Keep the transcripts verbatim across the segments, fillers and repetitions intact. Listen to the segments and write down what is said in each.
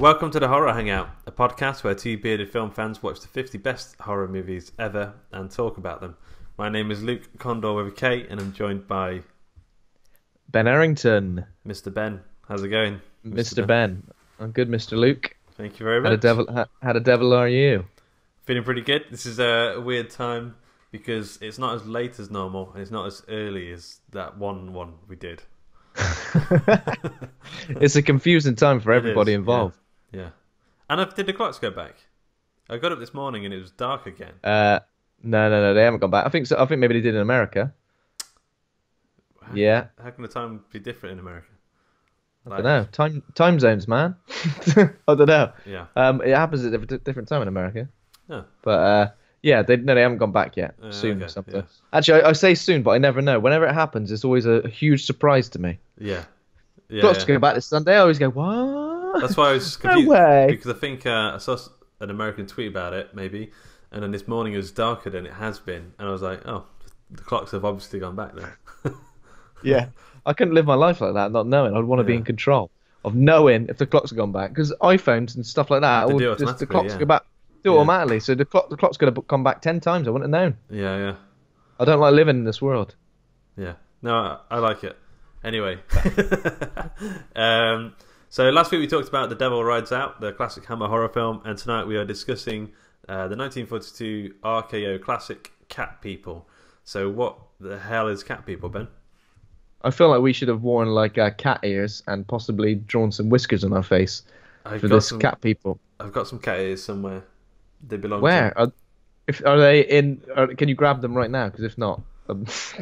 Welcome to the Horror Hangout, a podcast where two bearded film fans watch the fifty best horror movies ever and talk about them. My name is Luke Condor with a K, and I'm joined by Ben Errington. Mister Ben. How's it going, Mister Ben? Ben. I'm good, Mister Luke. Thank you very much. How the devil, how, how the devil are you? Feeling pretty good. This is a weird time because it's not as late as normal and it's not as early as that one one we did. It's a confusing time for everybody involved. Yeah. yeah. And if, did the clocks go back? I got up this morning and it was dark again. Uh, no, no, no, they haven't gone back. I think so. I think maybe they did in America. How, yeah. How can the time be different in America? I like, don't know. Time time zones, man. I don't know. Yeah. Um, it happens at a different time in America. Yeah. But uh, yeah, they no, they haven't gone back yet. Uh, soon okay, or something. yeah. Actually, I, I say soon, but I never know. Whenever it happens, it's always a, a huge surprise to me. Yeah. Yeah. Clocks yeah. go back this Sunday. I always go, what? That's why I was confused. No way. Because I think uh, I saw an American tweet about it, maybe, and then this morning it was darker than it has been, and I was like, oh, the clocks have obviously gone back now. Yeah. I couldn't live my life like that, not knowing. I'd want to yeah. be in control of knowing if the clocks have gone back. Because iPhones and stuff like that, They do all just, the automatically, clocks yeah. go back do Yeah. automatically. So the clock, the clock's going to come back ten times. I wouldn't have known. Yeah, yeah. I don't like living in this world. Yeah. No, I, I like it. Anyway. um, so last week we talked about The Devil Rides Out, the classic Hammer horror film, and tonight we are discussing uh, the nineteen forty-two R K O classic Cat People. So what the hell is Cat People, Ben? I feel like we should have worn like uh, cat ears and possibly drawn some whiskers on our face I've for got this some, cat people. I've got some cat ears somewhere. They belong Where? to... Are, if, are they in... Are, can you grab them right now? Because if not... Um,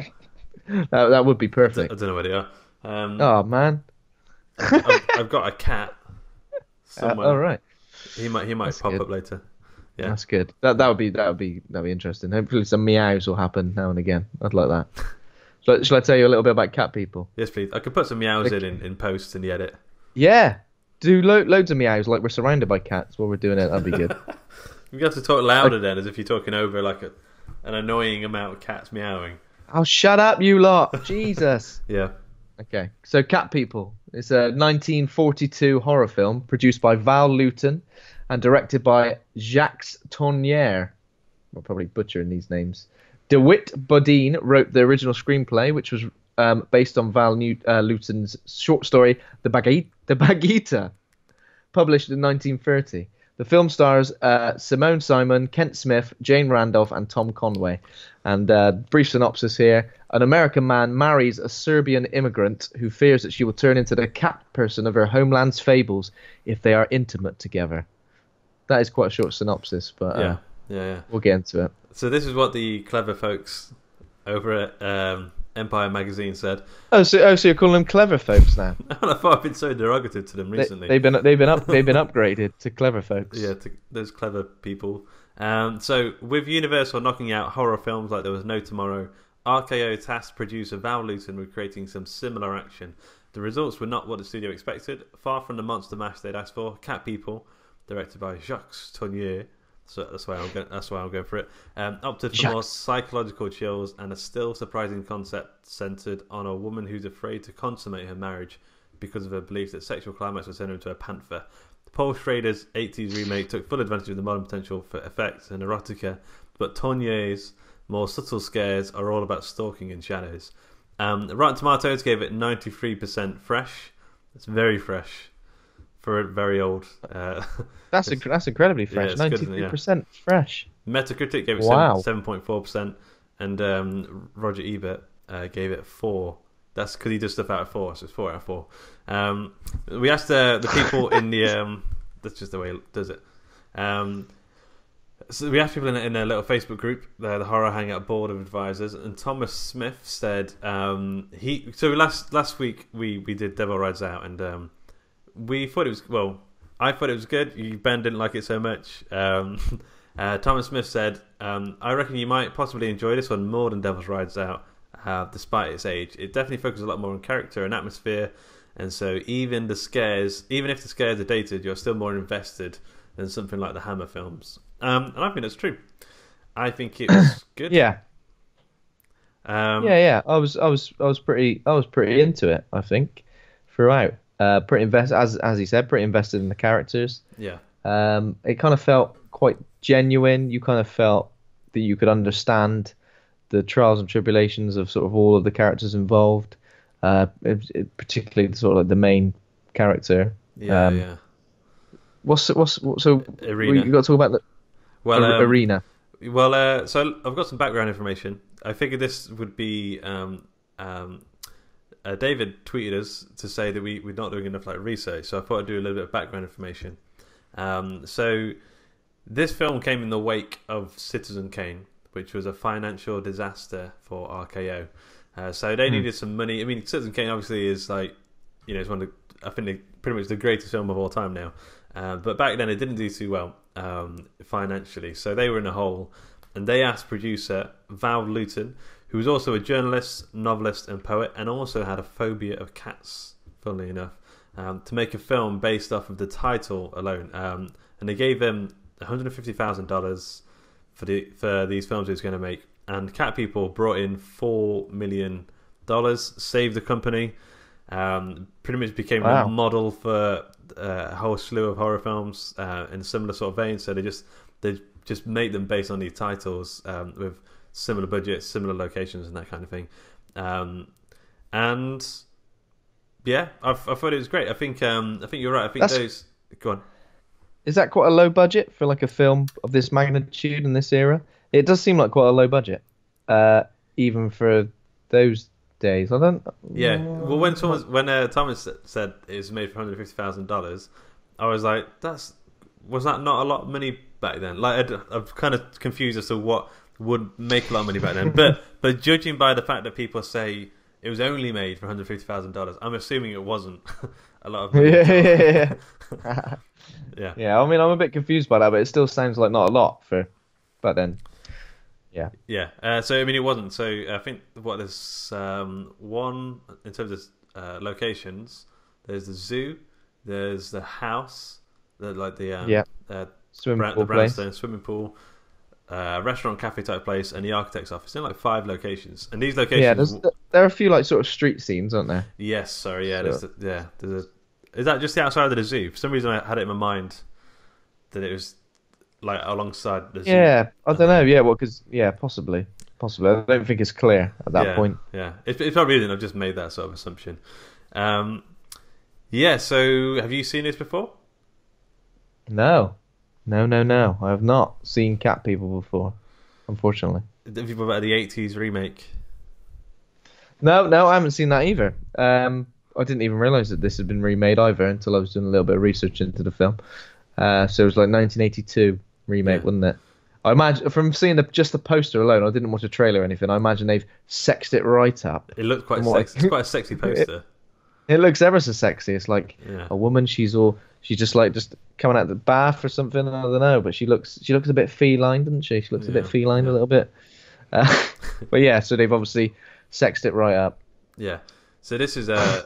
that, that would be perfect. I don't know where they are. Um, Oh, man. I've, I've got a cat somewhere. Uh, all right. He might he might That's pop good. up later. Yeah. That's good. That that would be that would be that would be interesting. Hopefully some meows will happen now and again. I'd like that. Shall I, shall I tell you a little bit about cat people? Yes, please. I could put some meows in, in in post in the edit. Yeah, do lo loads of meows like we're surrounded by cats while we're doing it. That'd be good. You have to talk louder then, as if you're talking over like a, an annoying amount of cats meowing. Oh, shut up, you lot! Jesus. Yeah. Okay, so Cat People. It's a nineteen forty-two horror film produced by Val Lewton and directed by Jacques Tourneur. I'm probably butchering these names. DeWitt Bodeen wrote the original screenplay, which was um, based on Val New uh, Lewton's short story, The Bagheeta, The Bagheeta, published in nineteen thirty. The film stars uh, Simone Simon, Kent Smith, Jane Randolph, and Tom Conway. And uh, brief synopsis here. An American man marries a Serbian immigrant who fears that she will turn into the cat person of her homeland's fables if they are intimate together. That is quite a short synopsis, but uh, Yeah. Yeah. Yeah. we'll get into it. So this is what the clever folks over at um, Empire Magazine said. Oh, so oh, so you're calling them clever folks now? I thought I've been so derogative to them recently. They, they've been they've been up they've been upgraded to clever folks. Yeah, to those clever people. Um, so, with Universal knocking out horror films like There Was No Tomorrow, R K O tasked producer Val Lewton with creating some similar action. The results were not what the studio expected. Far from the monster mash they'd asked for, Cat People, directed by Jacques Tourneur, so that's why I'll go. That's why I'll go for it. Um, opted for Jacques. more psychological chills and a still surprising concept centered on a woman who's afraid to consummate her marriage because of her belief that sexual climax will turn her into a panther. Paul Schrader's eighties remake took full advantage of the modern potential for effects and erotica, but Tourneur's more subtle scares are all about stalking and shadows. Um, Rotten Tomatoes gave it ninety-three percent fresh. It's very fresh for a very old. Uh, That's inc- that's incredibly fresh. it's good, isn't it? ninety-three Yeah. percent fresh. Metacritic gave it Wow. seven point four percent, and um, Roger Ebert uh, gave it four. That's because he does stuff out of four, so it's four out of four. Um, we asked uh, the people in the... Um, that's just the way it does it. Um, so we asked people in, in a little Facebook group, uh, the Horror Hangout Board of Advisors, and Thomas Smith said... Um, he. So last last week we, we did Devil Rides Out, and um, we thought it was... Well, I thought it was good. You, Ben didn't like it so much. Um, uh, Thomas Smith said, um, I reckon you might possibly enjoy this one more than Devil Rides Out. Uh, despite its age, it definitely focuses a lot more on character and atmosphere, and so even the scares, even if the scares are dated, you're still more invested than something like the Hammer films. Um, and I think that's true. I think it was good. Yeah. Um, Yeah, yeah. I was, I was, I was pretty, I was pretty into it. I think throughout. Uh, pretty invest as as he said, pretty invested in the characters. Yeah. Um, it kind of felt quite genuine. You kind of felt that you could understand the trials and tribulations of sort of all of the characters involved. Uh, it, it, particularly sort of like the main character. Yeah, um, yeah. What's what's what, so? Arena. You got to talk about the Well, Ar- um, Arena. Well, uh, so I've got some background information. I figured this would be. Um, um, uh, David tweeted us to say that we we're not doing enough like research, so I thought I'd do a little bit of background information. Um, so this film came in the wake of Citizen Kane, which was a financial disaster for R K O. Uh, so they Hmm. needed some money. I mean, Citizen Kane obviously is like, you know, it's one of the, I think the, pretty much the greatest film of all time now. Uh, but back then it didn't do too well um, financially, so they were in a hole, and they asked producer Val Lewton, who was also a journalist, novelist, and poet, and also had a phobia of cats, funnily enough, um, to make a film based off of the title alone. Um, and they gave him one hundred fifty thousand dollars for the for these films he was going to make. And Cat People brought in four million dollars, saved the company, um, pretty much became Wow. the model for uh, a whole slew of horror films uh, in a similar sort of vein. So they just they just make them based on these titles um, with similar budgets, similar locations, and that kind of thing. Um, and yeah, I, I thought it was great. I think um, I think you're right. I think That's- those. Go on. Is that quite a low budget for like a film of this magnitude in this era? It does seem like quite a low budget, uh, even for those days. I don't. Yeah. Well, when someone when uh, Thomas said it was made for one hundred fifty thousand dollars, I was like, "That's was that not a lot of money back then?" Like, I'd, I'm kind of confused as to what would make a lot of money back then. But but judging by the fact that people say it was only made for one hundred fifty thousand dollars, I'm assuming it wasn't a lot of money. Yeah, yeah, yeah. Yeah. Yeah, I mean, I'm a bit confused by that, but it still sounds like not a lot for back then. Yeah. Yeah. Uh, so I mean, it wasn't. So I think what there's um, one in terms of uh, locations. There's the zoo. There's the house. The like the um, Yeah. uh, Swimming Brown, pool the place. brownstone swimming pool, uh, restaurant, cafe type place, and the architect's office. In like five locations, and these locations. Yeah, there's, there are a few like sort of street scenes, aren't there? Yes, sorry, yeah, So- there's the, yeah. There's a, is that just the outside of the zoo? For some reason, I had it in my mind that it was like alongside the zoo. Yeah, I don't know. Yeah, well, because yeah, possibly, possibly. I don't think it's clear at that yeah, point. Yeah, it, it probably isn't. I've just made that sort of assumption. Um, yeah. So, have you seen this before? No, no, no, no. I have not seen Cat People before, unfortunately. Have you about the eighties remake? No, no, I haven't seen that either. Um, I didn't even realise that this had been remade either until I was doing a little bit of research into the film. Uh, so it was like nineteen eighty-two remake, Yeah. wasn't it? I imagine from seeing the just the poster alone, I didn't watch a trailer or anything. I imagine they've sexed it right up. It looked quite From what I- sexy. It's quite a sexy poster. It looks ever so sexy. It's like Yeah. a woman. She's all she's just like just coming out of the bath or something. I don't know, but she looks she looks a bit feline, doesn't she? She looks a bit Yeah, feline yeah. a little bit. Uh, but yeah, so they've obviously sexed it right up. Yeah. So this is uh,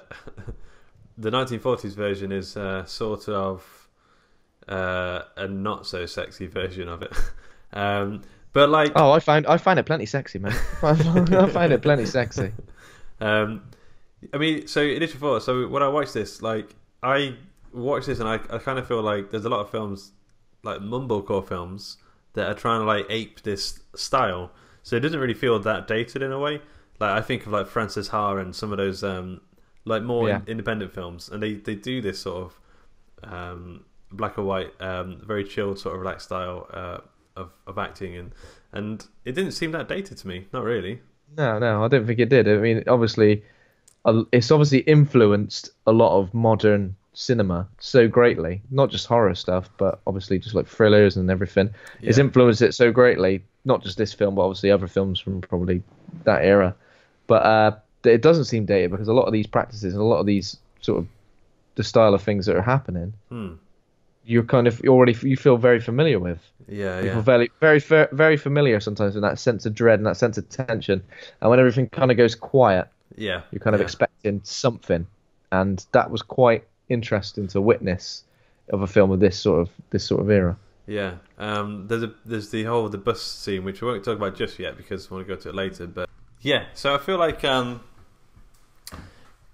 the nineteen forties version is uh, sort of uh, a not so sexy version of it. Um, but like, Oh, I find I find it plenty sexy, man. I find, I find it plenty sexy. um, I mean, so it is before. So when I watched this, like I watched this and I, I kind of feel like there's a lot of films, like mumblecore films, that are trying to like ape this style. So it doesn't really feel that dated in a way. Like I think of like Francis Ha and some of those um, like more Yeah. independent films, and they, they do this sort of um, black or white, um, very chilled sort of relaxed style uh, of of acting, and and it didn't seem that dated to me. Not really. No, no, I don't think it did. I mean, obviously, uh, it's obviously influenced a lot of modern cinema so greatly. Not just horror stuff, but obviously just like thrillers and everything. It's Yeah. influenced it so greatly. Not just this film, but obviously other films from probably that era. But uh, it doesn't seem dated because a lot of these practices and a lot of these sort of the style of things that are happening, Hmm. you're kind of you already you feel very familiar with. Yeah, You yeah. feel very, very, fa- very familiar sometimes with that sense of dread and that sense of tension. And when everything kind of goes quiet, Yeah, you're kind of yeah. expecting something. And that was quite interesting to witness of a film of this sort of this sort of era. Yeah, um, there's a there's the whole the bus scene, which we won't talk about just yet because I want to go to it later. But yeah, so I feel like um,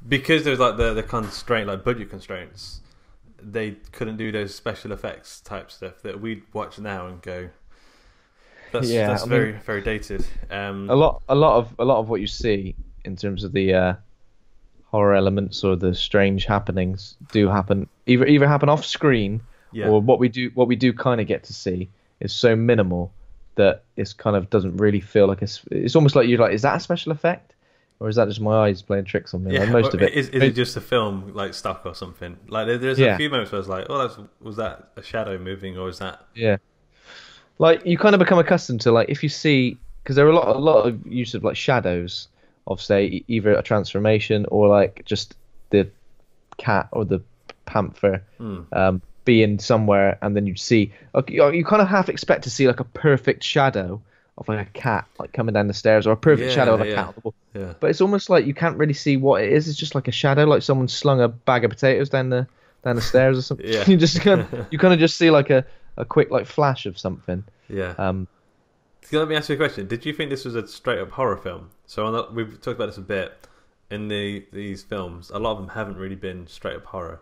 because there's like the the constraint, like budget constraints. They couldn't do those special effects type stuff that we'd watch now and go. That's Yeah, that's I very mean, very dated. Um, a lot, a lot of, a lot of what you see in terms of the uh, horror elements or the strange happenings do happen either either happen off screen, yeah, or what we do what we do kind of get to see is so minimal that it's kind of doesn't really feel like it's. It's almost like you're like, is that a special effect? Or is that just my eyes playing tricks on me? yeah. Like most of it. Is, is it just a film like stuck or something? Like there, there's Yeah. a few moments where I was like, oh, that's was that a shadow moving or is that? Yeah. Like you kind of become accustomed to like if you see because there are a lot a lot of use of like shadows of say e- either a transformation or like just the cat or the panther Hmm. um, being somewhere and then you'd see like, you, you kind of half expect to see like a perfect shadow of like a cat like coming down the stairs or a perfect Yeah, shadow of a yeah. cat on the wall. Yeah. But it's almost like you can't really see what it is. It's just like a shadow, like someone slung a bag of potatoes down the down the stairs or something. Yeah. You just kind of, you kind of just see like a, a quick like flash of something. Yeah. Um, So let me ask you a question. Did you think this was a straight up horror film? So on the, we've talked about this a bit in the these films. A lot of them haven't really been straight up horror.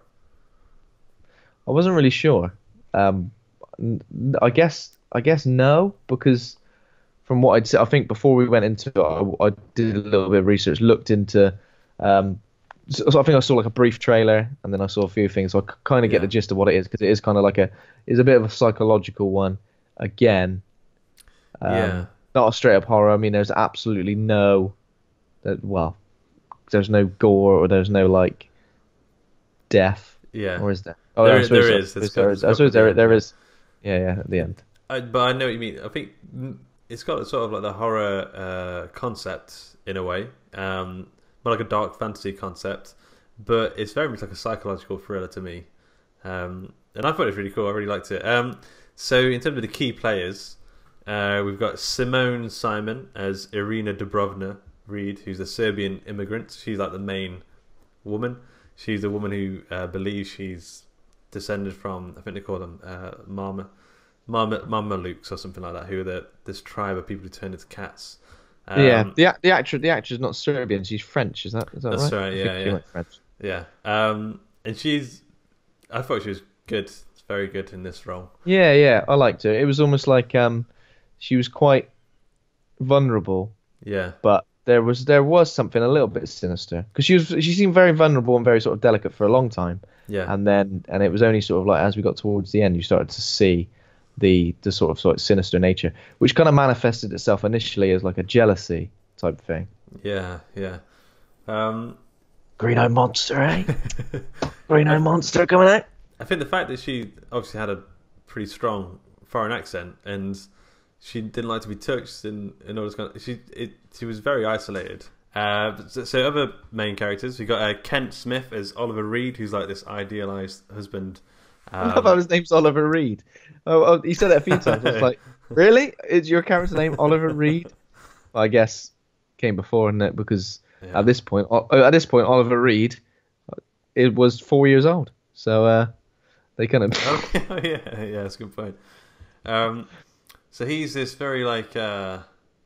I wasn't really sure. Um, n- I guess I guess no, because from what I'd said, I think before we went into it, I, I did a little bit of research, looked into. Um, so, so I think I saw like a brief trailer, and then I saw a few things. So I kind of get Yeah. the gist of what it is, because it is kind of like a, it's a bit of a psychological one. Again, um, Yeah. not a straight up horror. I mean, there's absolutely no, that well, there's no gore or there's no like death. Yeah. Or is there? Oh, There I is- suppose there so. is. I It's suppose there got- is. it's I got suppose the there end, there yeah. is. Yeah, yeah, at the end. I, but I know what you mean. I think mm, it's got sort of like the horror uh, concept in a way, um, more like a dark fantasy concept, but it's very much like a psychological thriller to me. Um, and I thought it was really cool. I really liked it. Um, so in terms of the key players, uh, we've got Simone Simon as Irina Dubrovna Reed, who's a Serbian immigrant. She's like the main woman. She's the woman who uh, believes she's descended from, I think they call them uh, Mama. Mama, Mamalukes or something like that, who are the, this tribe of people who turn into cats. Um, yeah, the ac- the actress the actress is not Serbian. She's French. Is that is that That's right? right, I yeah, think she yeah. went French. yeah. Um, and she's, I thought she was good, very good in this role. Yeah, yeah, I liked her. It was almost like um, she was quite vulnerable, Yeah, but there was there was something a little bit sinister because she was she seemed very vulnerable and very sort of delicate for a long time, yeah, and then and it was only sort of like as we got towards the end, you started to see the the sort of sort of sinister nature, which kind of manifested itself initially as like a jealousy type thing. yeah, yeah. Um, Green Eye Monster, eh? Green Eye Monster coming out. I think the fact that she obviously had a pretty strong foreign accent and she didn't like to be touched in in all this kind of, she it she was very isolated. Uh, so, so other main characters, we got uh, Kent Smith as Oliver Reed, who's like this idealized husband. I love Um, how his name's Oliver Reed. Oh, oh, he said it a few times. I was like, really? Is your character name Oliver Reed? Well, I guess came before, isn't it? Because Yeah. at this point, O- at this point, Oliver Reed, it was four years old. So uh, they kind of Oh, yeah, yeah, that's a good point. Um, so he's this very like, uh,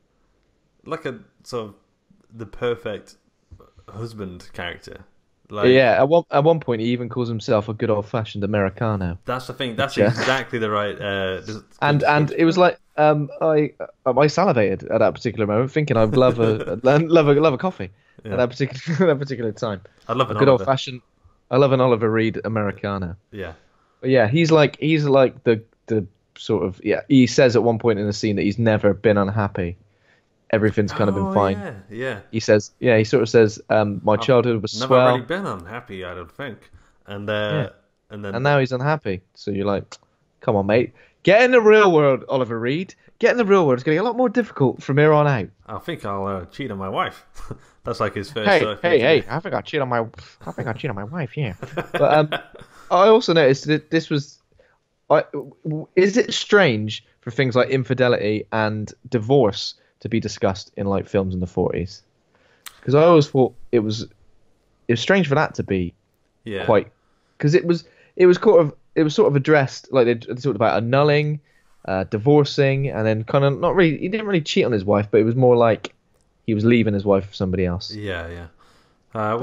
like a sort of the perfect husband character. Like, yeah. At one at one point, he even calls himself a good old fashioned Americano. that's the thing. That's Yeah. exactly the right. Uh, des- And and it was like um I I salivated at that particular moment, thinking I'd love a love a love a coffee Yeah. at that particular that particular time. I love A an good old Oliver. fashioned. I love an Oliver Reed Americano. Yeah, But yeah, he's like he's like the the sort of yeah. He says at one point in the scene that he's never been unhappy. Everything's kind of been Oh, fine. Yeah, yeah. He says yeah. He sort of says um my childhood was Never swell, really been unhappy, I don't think. And uh, Yeah. and then and now he's unhappy. So you're like, come on, mate, get in the real world, Oliver Reed. Get in the real world. It's getting a lot more difficult from here on out. I think I'll uh, cheat on my wife. That's like his first. Hey, uh, hey, first- hey! I think I cheated on my. I think I cheated on my wife. Yeah. But um, I also noticed that this was. I, is it strange for things like infidelity and divorce to be discussed in like films in the forties? Because I always thought it was. It was strange for that to be Yeah. quite. Because it was. It was sort of. It was sort of addressed like they, they talked about annulling, uh, divorcing, and then kind of not really. He didn't really cheat on his wife, but it was more like he was leaving his wife for somebody else. Yeah, yeah. Uh, well, But-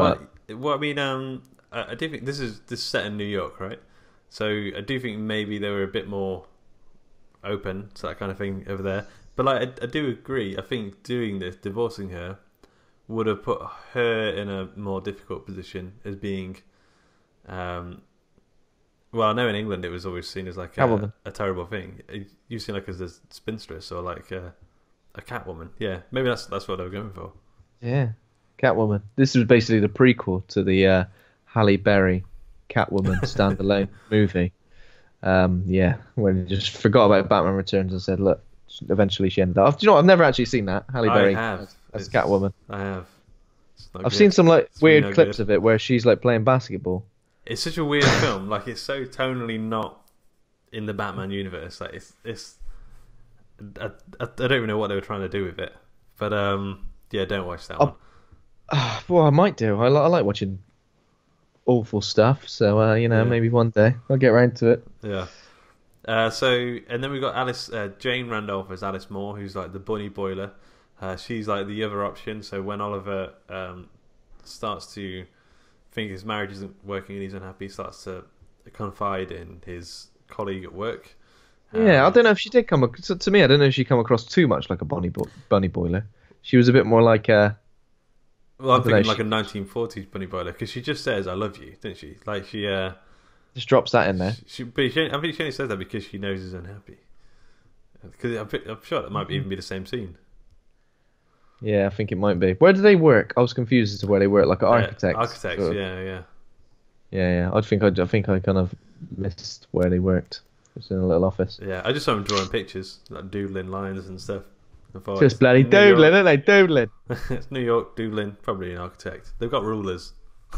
well, I mean, um, I, I do think this is this is set in New York, right? So I do think maybe they were a bit more open to that kind of thing over there. But like, I, I do agree. I think doing this, divorcing her, would have put her in a more difficult position as being. Um, well, I know in England it was always seen as like a, a terrible thing. You've seen like as a spinstress or like a, a Catwoman. Yeah, maybe that's that's what they were going for. Yeah, Catwoman. This was basically the prequel to the uh, Halle Berry Catwoman standalone movie. Um, yeah, when he just forgot about Batman Returns and said, "Look." Eventually, she ended up. Do you know what? I've never actually seen that Halle Berry I have. as, as It's, Catwoman. I have. I've good. seen some like it's weird really clips good. of it where she's like playing basketball. It's such a weird film. Like it's so tonally not in the Batman universe. Like it's it's. I, I, I don't even know what they were trying to do with it, but um, yeah, don't watch that Oh, one. Uh, well, I might do. I, li- I like watching awful stuff, so uh, you know, Yeah. maybe one day I'll get around to it. Yeah. Uh, so and then we got Alice uh, Jane Randolph as Alice Moore, who's like the bunny boiler. Uh, she's like the other option. So when Oliver um, starts to think his marriage isn't working and he's unhappy, he starts to confide in his colleague at work. Yeah, I Um, don't know if she did come. ac- To, to me, I don't know if she come across too much like a bunny bo- bunny boiler. She was a bit more like a. Well, I'm I don't know, thinking like she- a nineteen forties bunny boiler because she just says "I love you," didn't she? Like she, uh, Just drops that in there. she, but she, I think she only says that because she knows he's unhappy. Because I'm, I'm sure that might even be the same scene. Yeah, I think it might be. Where do they work? I was confused as to where they work, like Uh, architects. architects, sort of. yeah, yeah. Yeah, yeah. I think I, I think I kind of missed where they worked. Just in a little office. Yeah, I just saw him drawing pictures, like doodling lines and stuff. I thought, Just it's bloody New doodling, York. aren't they? Doodling. It's New York doodling, probably an architect. They've got rulers.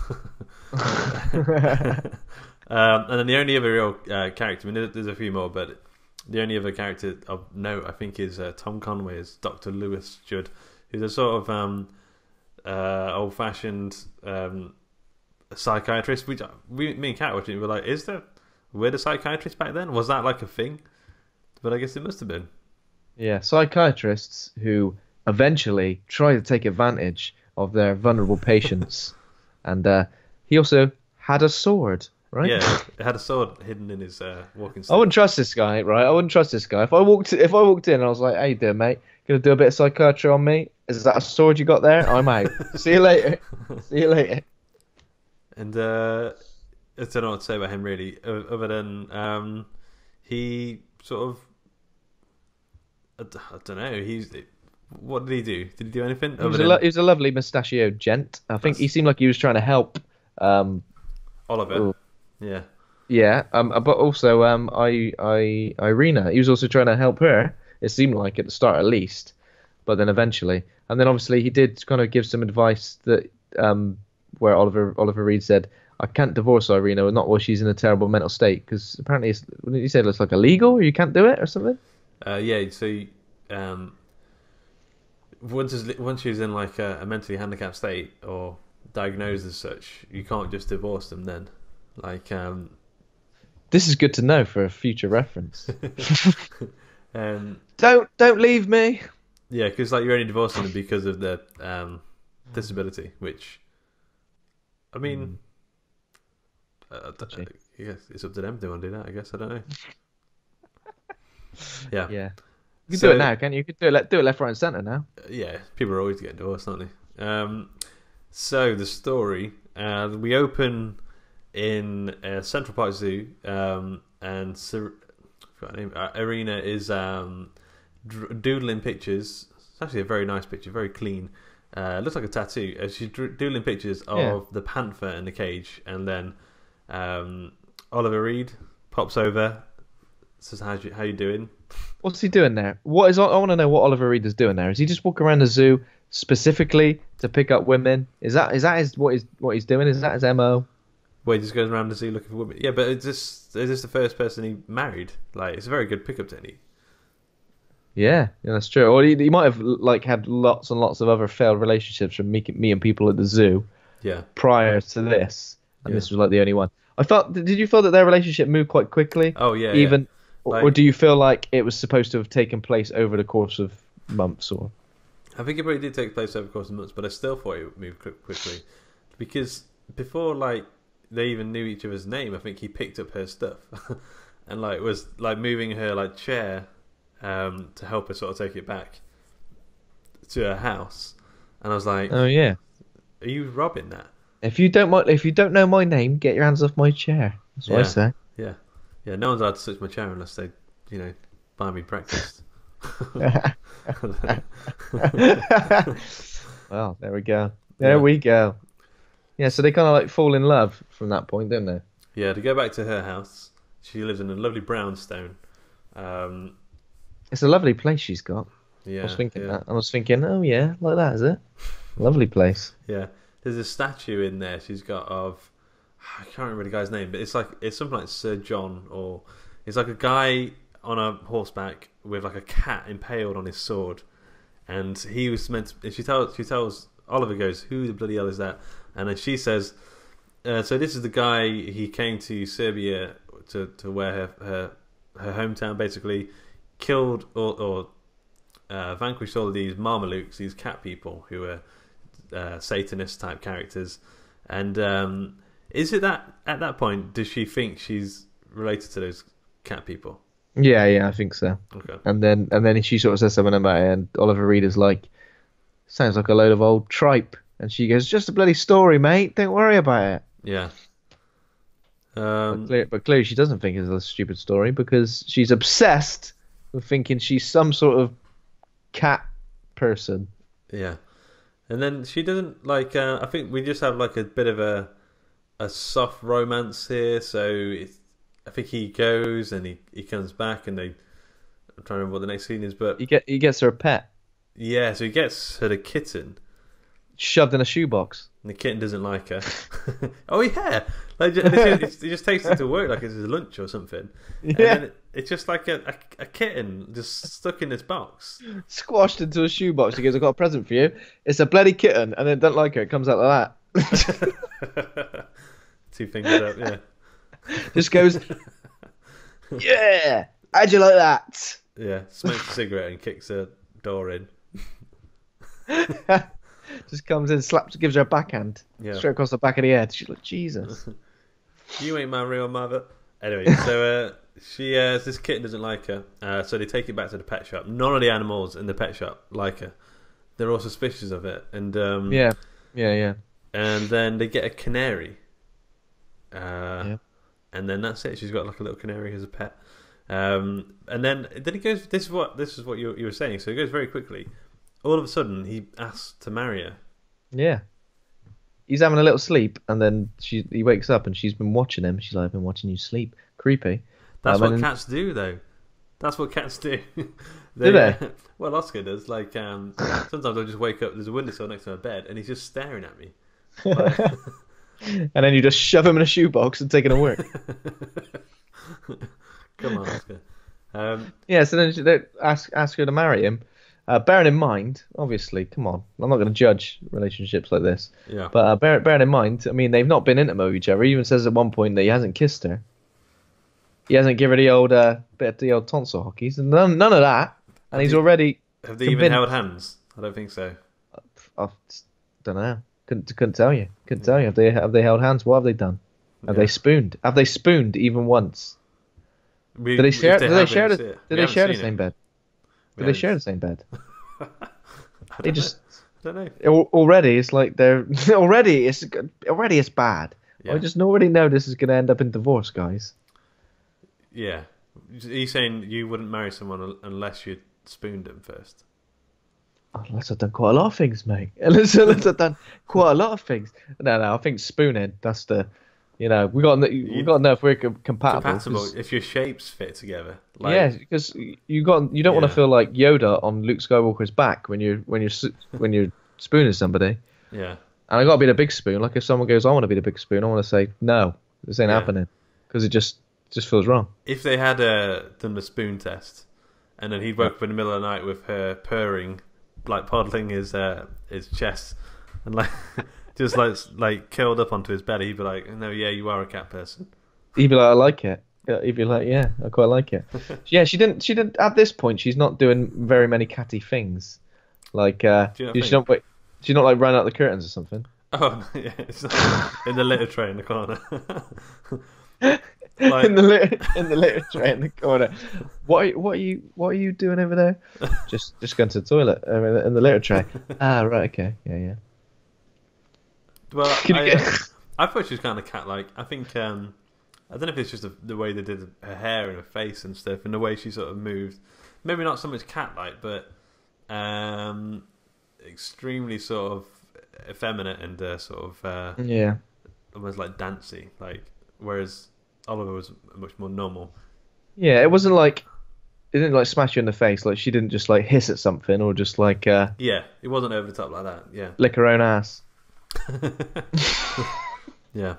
um, and then the only other real uh, character, I mean, there's, there's a few more, but the only other character of note, I think, is uh, Tom Conway as Doctor Lewis Judd, who's a sort of um, uh, old-fashioned um, psychiatrist. Which we, me and Kat watching, we were like, is there? Were the psychiatrists back then? Was that like a thing? But I guess it must have been. Yeah, psychiatrists who eventually try to take advantage of their vulnerable patients, and uh, he also had a sword, right? Yeah, it had a sword hidden in his uh, walking stick. I wouldn't trust this guy, right? I wouldn't trust this guy. If I walked, if I walked in and I was like, "How you doing, mate? Gonna do a bit of psychiatry on me? Is that a sword you got there? I'm out. See you later. See you later." And uh, I don't know what to say about him really, o- other than um, he sort of, I d- I don't know. He's what did he do? Did he do anything? He was, Other a lo- than he was a lovely mustachioed gent. I think That's- he seemed like he was trying to help. Um, Oliver. Ooh. Yeah, yeah, um, but also um, I, I, Irina. He was also trying to help her. It seemed like at the start, at least, but then eventually, and then obviously he did kind of give some advice that um, where Oliver Oliver Reed said, "I can't divorce Irina, not while she's in a terrible mental state, because apparently it's, what did he say? It's like illegal, or you can't do it, or something." uh, yeah. So um, once is- once she's in like a, a mentally handicapped state or diagnosed as such, you can't just divorce them. Then, like, um, This is good to know for a future reference. um, don't don't leave me. yeah, because like you're only divorcing them because of their um, disability, which, I mean. Uh, I Touchy. guess it's up to them if they want to do that. I guess I don't know. Yeah, Yeah, you can So- do it now, can't you? You could do it. le- Do it left, right, and centre now. yeah. People are always getting divorced, aren't they? Um, so the story, uh, we open in uh, Central Park Zoo, um, and Ser- I forgot her name, uh, Irina is um, dr- doodling pictures. It's actually a very nice picture, very clean. Uh, looks like a tattoo. Uh, she's dr- doodling pictures of Yeah. the panther in the cage, and then um, Oliver Reed pops over, says, "How you how you doing?" What's he doing there? What is? I want to know what Oliver Reed is doing there. Is he just walking around the zoo specifically to pick up women? Is that is that his what is what he's doing? Is that his M O? Where he just goes around the zoo looking for women. Yeah, but it's just is this the first person he married? Like, it's a very good pickup technique. Yeah, yeah, that's true. Or he, he might have like had lots and lots of other failed relationships from meeting meeting people at the zoo Yeah. prior to this, and Yeah. this was like the only one. I felt. Did you feel that their relationship moved quite quickly? Oh yeah. Even, yeah. or, Like- or do you feel like it was supposed to have taken place over the course of months? Or I think it probably did take place over the course of months, but I still thought it would move quick- quickly because before like they even knew each other's name, I think he picked up her stuff and like was like moving her like chair um, to help her sort of take it back to her house. And I was like, Oh yeah. "Are you robbing that?" If you don't want, if you don't know my name, get your hands off my chair. That's what Yeah. I say. Yeah, yeah. No one's allowed to touch my chair unless they, you know, buy me breakfast. Well, there we go. There Yeah. we go. Yeah, so they kind of like fall in love from that point, don't they? Yeah, to go back to her house, she lives in a lovely brownstone. Um, It's a lovely place she's got. yeah, I was thinking yeah, that. I was thinking, oh yeah, like that, is it? Lovely place. yeah. There's a statue in there she's got of, I can't remember the guy's name, but it's like it's something like Sir John, or it's like a guy on a horseback with like a cat impaled on his sword, and he was meant to, she tells she tells Oliver, goes, "Who the bloody hell is that?" And then she says, uh, "So this is the guy, he came to Serbia to to where her her, her hometown, basically killed or, or uh, vanquished all of these Marmalukes, these cat people who were uh, Satanist type characters." And um, is it that at that point does she think she's related to those cat people? Yeah, yeah, I think so. Okay. And then and then she sort of says something about it, and Oliver Reeder's like, sounds like a load of old tripe. And she goes, just a bloody story, mate. Don't worry about it. Yeah. But, Um, clear, but clearly she doesn't think it's a stupid story because she's obsessed with thinking she's some sort of cat person. yeah. And then she doesn't like. Uh, I think we just have like a bit of a a soft romance here. So it's, I think he goes and he, he comes back and they. I'm trying to remember what the next scene is, but He get he gets her a pet yeah. So he gets her the kitten. shoved in a shoebox. And the kitten doesn't like her. Oh yeah, like ju- and it's- he just takes it to work like it's his lunch or something. And Yeah, then it, it's just like a, a, a kitten just stuck in this box. squashed into a shoebox. He goes, "I've got a present for you. It's a bloody kitten," and then don't like her. It comes out like that. Two fingers up, yeah, Just goes, "Yeah, how'd you like that?" yeah. Smokes a cigarette and kicks a door in. Just comes in, slaps, gives her a backhand Yeah, straight across the back of the head. She's like, Jesus. you ain't my real mother. Anyway, so uh, she uh, this kitten doesn't like her, uh, so they take it back to the pet shop. None of the animals in the pet shop like her. They're all suspicious of it, and um, Yeah, yeah, yeah. and then they get a canary. Uh, Yeah. And then that's it. She's got like a little canary as a pet. Um, and then then it goes. This is what this is what you you were saying. So it goes very quickly. All of a sudden, he asks to marry her. Yeah. He's having a little sleep, and then she he wakes up, and she's been watching him. She's like, "I've been watching you sleep." Creepy. That's Um, what and then- cats do, though. That's what cats do. Do they? uh, well, Oscar does. Like um, sometimes I'll just wake up. There's a windowsill next to my bed, and he's just staring at me. Like, And then you just shove him in a shoebox and take him to work. come on, Oscar. Um, Yeah, so then she, they ask ask her to marry him. Uh, bearing in mind, obviously, come on, I'm not going to judge relationships like this. yeah. But uh, bear, bearing in mind, I mean, they've not been intimate with each other. He even says at one point that he hasn't kissed her. He hasn't given her the old uh, bit of the old tonsil hockeys. None, none of that. And Have he's you- already. Have they even convinced- held hands? I don't think so. I don't know. Couldn't couldn't tell you. Couldn't tell you. Have they have they held hands? What have they done? Have Yeah. they spooned? Have they spooned even once? We, Did they if share? Did they have, share we the? see it. Did We they haven't share the seen same it. bed? We Did they haven't share seen- the same bed? I They don't just know. I don't know. al- already it's like they're already it's already it's bad. Yeah. I just already know this is going to end up in divorce, guys. Yeah. Are you saying you wouldn't marry someone un- unless you spooned them first? Unless I've done quite a lot of things, mate. Unless, unless I've done quite a lot of things. No, no, I think spooning. That's the, you know, we got to we got to know if we're com- compatible. Compatible 'cause- if your shapes fit together. Like, yeah, because you got you don't want Yeah. to feel like Yoda on Luke Skywalker's back when you're when you're s- when you're spooning somebody. Yeah. And I got to be the big spoon. Like if someone goes, I want to be the big spoon, I want to say no, this ain't Yeah. happening because it just just feels wrong. If they had uh, done the spoon test, and then he'd woke up in the middle of the night with her purring, like podling his uh, his chest, and like just like like curled up onto his belly, he'd be like, "No, yeah, you are a cat person." He'd be like, I like it. Yeah, he'd be like, yeah, I quite like it. Yeah, she didn't. She didn't. At this point, she's not doing very many catty things. Like, uh, Do you not she's think? not. Wait, she's not like running out the curtains or something. Oh yeah, it's like in the litter tray in the corner. Like in the litter, in the litter tray in the corner. What are, what are you what are you doing over there? Just just going to the toilet uh, in, the, in the litter tray. Ah, right, okay, yeah, yeah. Well, Can you I, get- uh, I thought she was kind of cat-like. I think um, I don't know if it's just the, the way they did her hair and her face and stuff, and the way she sort of moved. Maybe not so much cat-like, but um, extremely sort of effeminate and uh, sort of uh, Yeah. almost like dancey. Like whereas Oliver was much more normal. Yeah, it wasn't like it didn't like smash you in the face. Like she didn't just like hiss at something or just like uh, Yeah, it wasn't over the top like that. Yeah. lick her own ass. Yeah.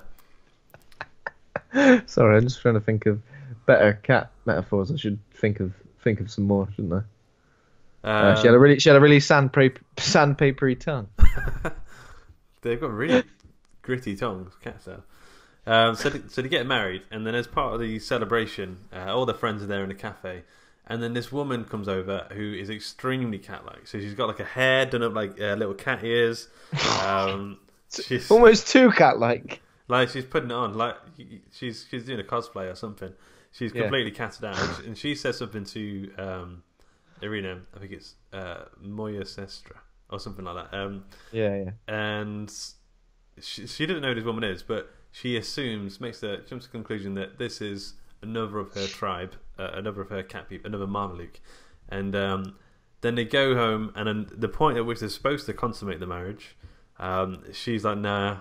Sorry, I'm just trying to think of better cat metaphors. I should think of think of some more, shouldn't I? Uh, she had a Um, really she had a really sandpaper sandpapery tongue. They've got really gritty tongues, cats have. Um, so, they, so they get married, and then as part of the celebration, uh, all their friends are there in a cafe, and then this woman comes over who is extremely cat-like. So she's got like a hair done up like uh, little cat ears. Um, she's Almost too cat-like. like she's putting it on like she's she's doing a cosplay or something. She's Yeah. completely catted out, and she, and she says something to um, Irina. I think it's uh, Moya Sestra or something like that. Um, Yeah, yeah. and she, she doesn't know who this woman is, but she assumes, makes the jumps to the conclusion that this is another of her tribe, uh, another of her cat people, another Mameluke. And um, then they go home, and then the point at which they're supposed to consummate the marriage, um, she's like, "Nah,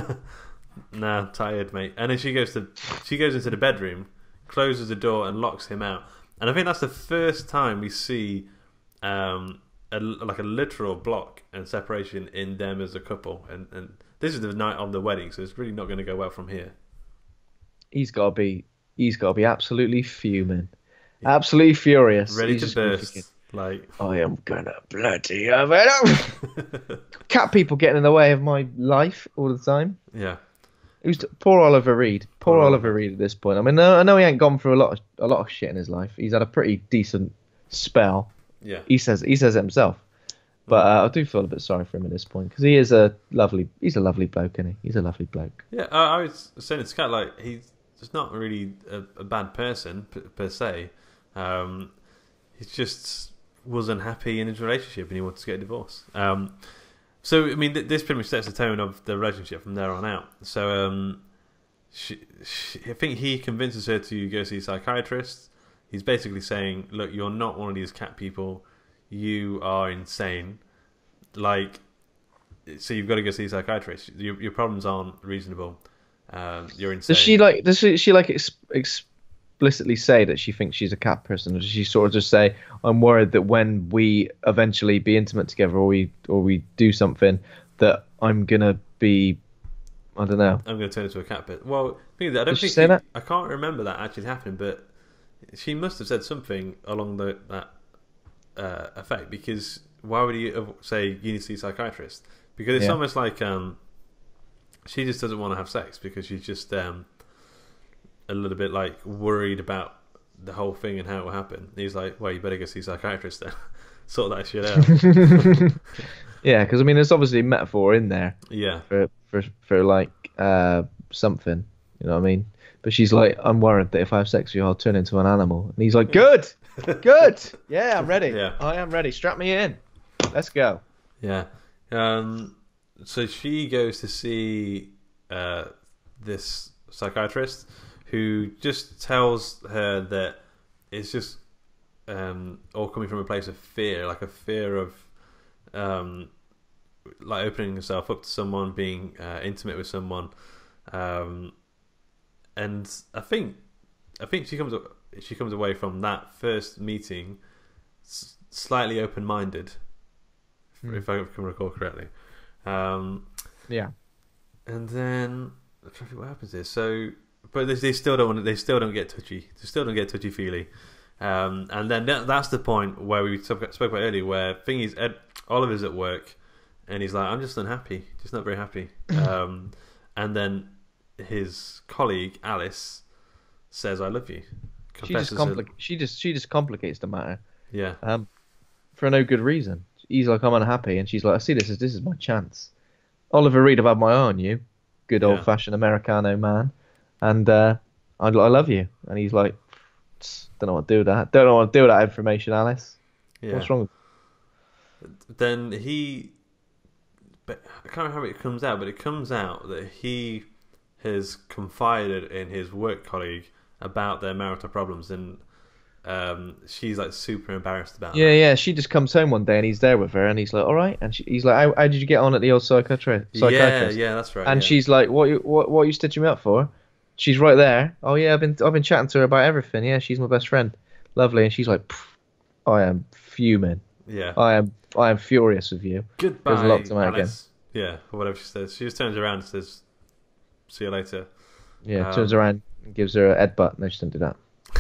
nah, tired, mate." And then she goes to she goes into the bedroom, closes the door, and locks him out. And I think that's the first time we see um, a, like a literal block and separation in them as a couple. And, and this is the night of the wedding, so it's really not going to go well from here. He's got to be he's got to be absolutely fuming, absolutely furious. Ready He's to just gonna be burst. thinking, Like, I am gonna bloody have it up. Cat people getting in the way of my life all the time. yeah, Who's poor Oliver Reed? Poor Poor Oliver Oliver. Reed at this point. I mean, no, I know he ain't gone through a lot of a lot of shit in his life. He's had a pretty decent spell. yeah. He says he says it himself. But uh, I do feel a bit sorry for him at this point because he is a lovely he's a lovely bloke, isn't he? He's a lovely bloke. Yeah, I, I was saying to Cat, like, he's just not really a, a bad person, per, per se. Um, he just was unhappy in his relationship and he wanted to get a divorce. Um, so, I mean, th- this pretty much sets the tone of the relationship from there on out. So, um, she, she, I think he convinces her to go see a psychiatrist. He's basically saying, look, you're not one of these cat people. You are insane. Like, so you've got to go see a psychiatrist. Your, your problems aren't reasonable. Um, you're insane. Does she like does she, she like ex- explicitly say that she thinks she's a cat person, or does she sort of just say, I'm worried that when we eventually be intimate together, or we or we do something, that I'm gonna be, I don't know. I'm going to turn into a cat pit. Well, I don't Did she think say she- that? I can't remember that actually happening, but she must have said something along the, that uh, effect, because why would you say you need to see a psychiatrist? Because it's Yeah. almost like um, she just doesn't want to have sex because she's just um, a little bit like worried about the whole thing and how it will happen. He's like, well, you better go see a psychiatrist then. Sort that shit out. Yeah, because I mean, there's obviously a metaphor in there Yeah. for for for like uh something, you know what I mean? But she's like, I'm worried that if I have sex with you, I'll turn into an animal. And he's like, good, good, yeah, I'm ready. Yeah. I am ready. Strap me in. Let's go. Yeah. Um, so she goes to see uh, this psychiatrist who just tells her that it's just um, all coming from a place of fear, like a fear of um, like opening yourself up to someone, being uh, intimate with someone. Um, and I think I think she comes she comes away from that first meeting s- slightly open-minded, if I can recall correctly. Um, Yeah. and then I'm trying to think what happens here. So, but they, they still don't want. They still don't get touchy. They still don't get touchy feely. Um, and then that, that's the point where we spoke spoke about earlier, where thing is, Ed, Oliver's at work, and he's like, "I'm just unhappy, just not very happy." Um, and then his colleague Alice says, "I love you." She just Confesses compli- her- she just she just complicates the matter. yeah, Um, for no good reason. He's like, I'm unhappy, and she's like, I see this as this is my chance. Oliver Reed, I've had my eye on you, good Yeah. old fashioned Americano man, and uh, I, I love you. And he's like, don't know what to do with that. Don't know what to do with that information, Alice. Yeah. What's wrong? Then he, but I can't remember how it comes out, but it comes out that he has confided in his work colleague about their marital problems, and um, she's like super embarrassed about Yeah, that. yeah. She just comes home one day and he's there with her, and he's like, "All right," and she, he's like, how, "How did you get on at the old psychiatri- Yeah, psychiatrist?" yeah, that's right. And yeah. she's like, "What? You, what? What are you stitching me up for?" She's right there. Oh yeah, I've been I've been chatting to her about everything. Yeah, she's my best friend. Lovely. And she's like, "Pff, I am fuming. Yeah. I am I am furious with you." Goodbye, Goes locked him out Alice. Yeah, or whatever she says. She just turns around and says, "See you later." Yeah, Um, turns around and gives her a headbutt. No, she doesn't do that.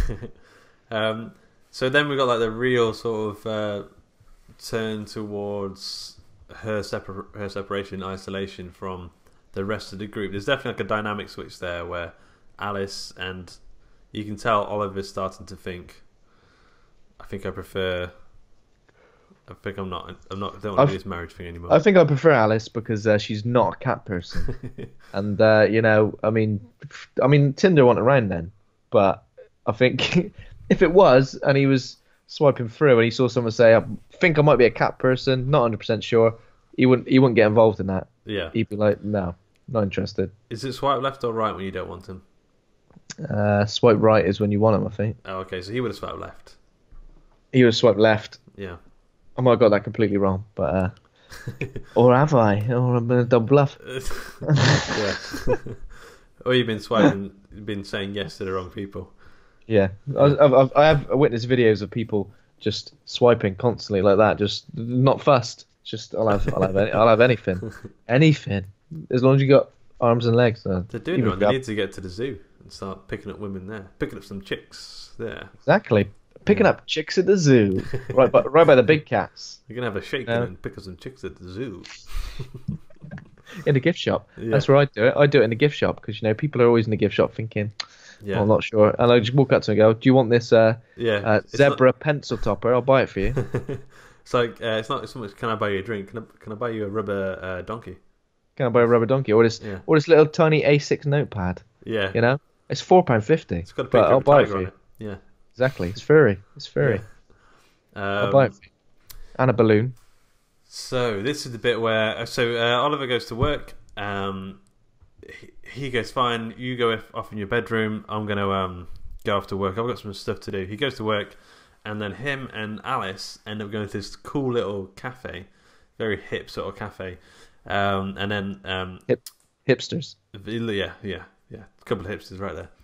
um, so then we got like the real sort of uh, turn towards her separ- her separation, isolation from the rest of the group. There's definitely like a dynamic switch there where Alice and you can tell Oliver's starting to think, I think I prefer. I think I'm not. I'm not. I don't want to do this marriage thing anymore. I think I prefer Alice because uh, she's not a cat person, and uh, you know, I mean, I mean, Tinder wasn't around then, but I think if it was, and he was swiping through, and he saw someone say, "I think I might be a cat person," not one hundred percent sure, he wouldn't. He wouldn't get involved in that. Yeah. He'd be like, "No, not interested." Is it swipe left or right when you don't want him? Uh, swipe right is when you want him, I think. Oh, okay. So he would have swiped left. He would have swiped left. Yeah. I might have got that completely wrong, but uh, or have I? Or I'm a dumb bluff. Yeah. Or you've been swiping, been saying yes to the wrong people. Yeah, I, I've, I've, I have witnessed videos of people just swiping constantly like that, just not fussed. Just I'll have, I'll have, any, I'll have anything, anything, as long as you got arms and legs. Uh, They're doing it wrong. They need to get to the zoo and start picking up women there, picking up some chicks there. Exactly, picking Yeah. up chicks at the zoo, right, by, right by the big cats. You're gonna have a shake Yeah. and pick up some chicks at the zoo. In the gift shop. Yeah. That's where I do it. I do it in the gift shop because you know people are always in the gift shop thinking, Yeah. oh, "I'm not sure," and I just walk up to them and go, "Do you want this uh, Yeah. uh, It's zebra pencil topper? I'll buy it for you." not- It's like uh, it's not so much. Can I buy you a drink? Can I, can I buy you a rubber uh, donkey? Can I buy a rubber donkey or this Yeah. or this little tiny A six notepad? Yeah. You know, it's four pound fifty. It's got a but picture I'll of a buy it tiger for on you. it. Yeah. Exactly, it's furry. It's furry. Yeah. I'll buy Um, it for you. And a balloon. So this is the bit where so uh, Oliver goes to work. Um, he, he goes, fine. You go if, off in your bedroom. I'm gonna um go off to work. I've got some stuff to do. He goes to work, and then him and Alice end up going to this cool little cafe, very hip sort of cafe. Um, and then um, Hip hipsters. yeah, yeah, yeah, a couple of hipsters right there.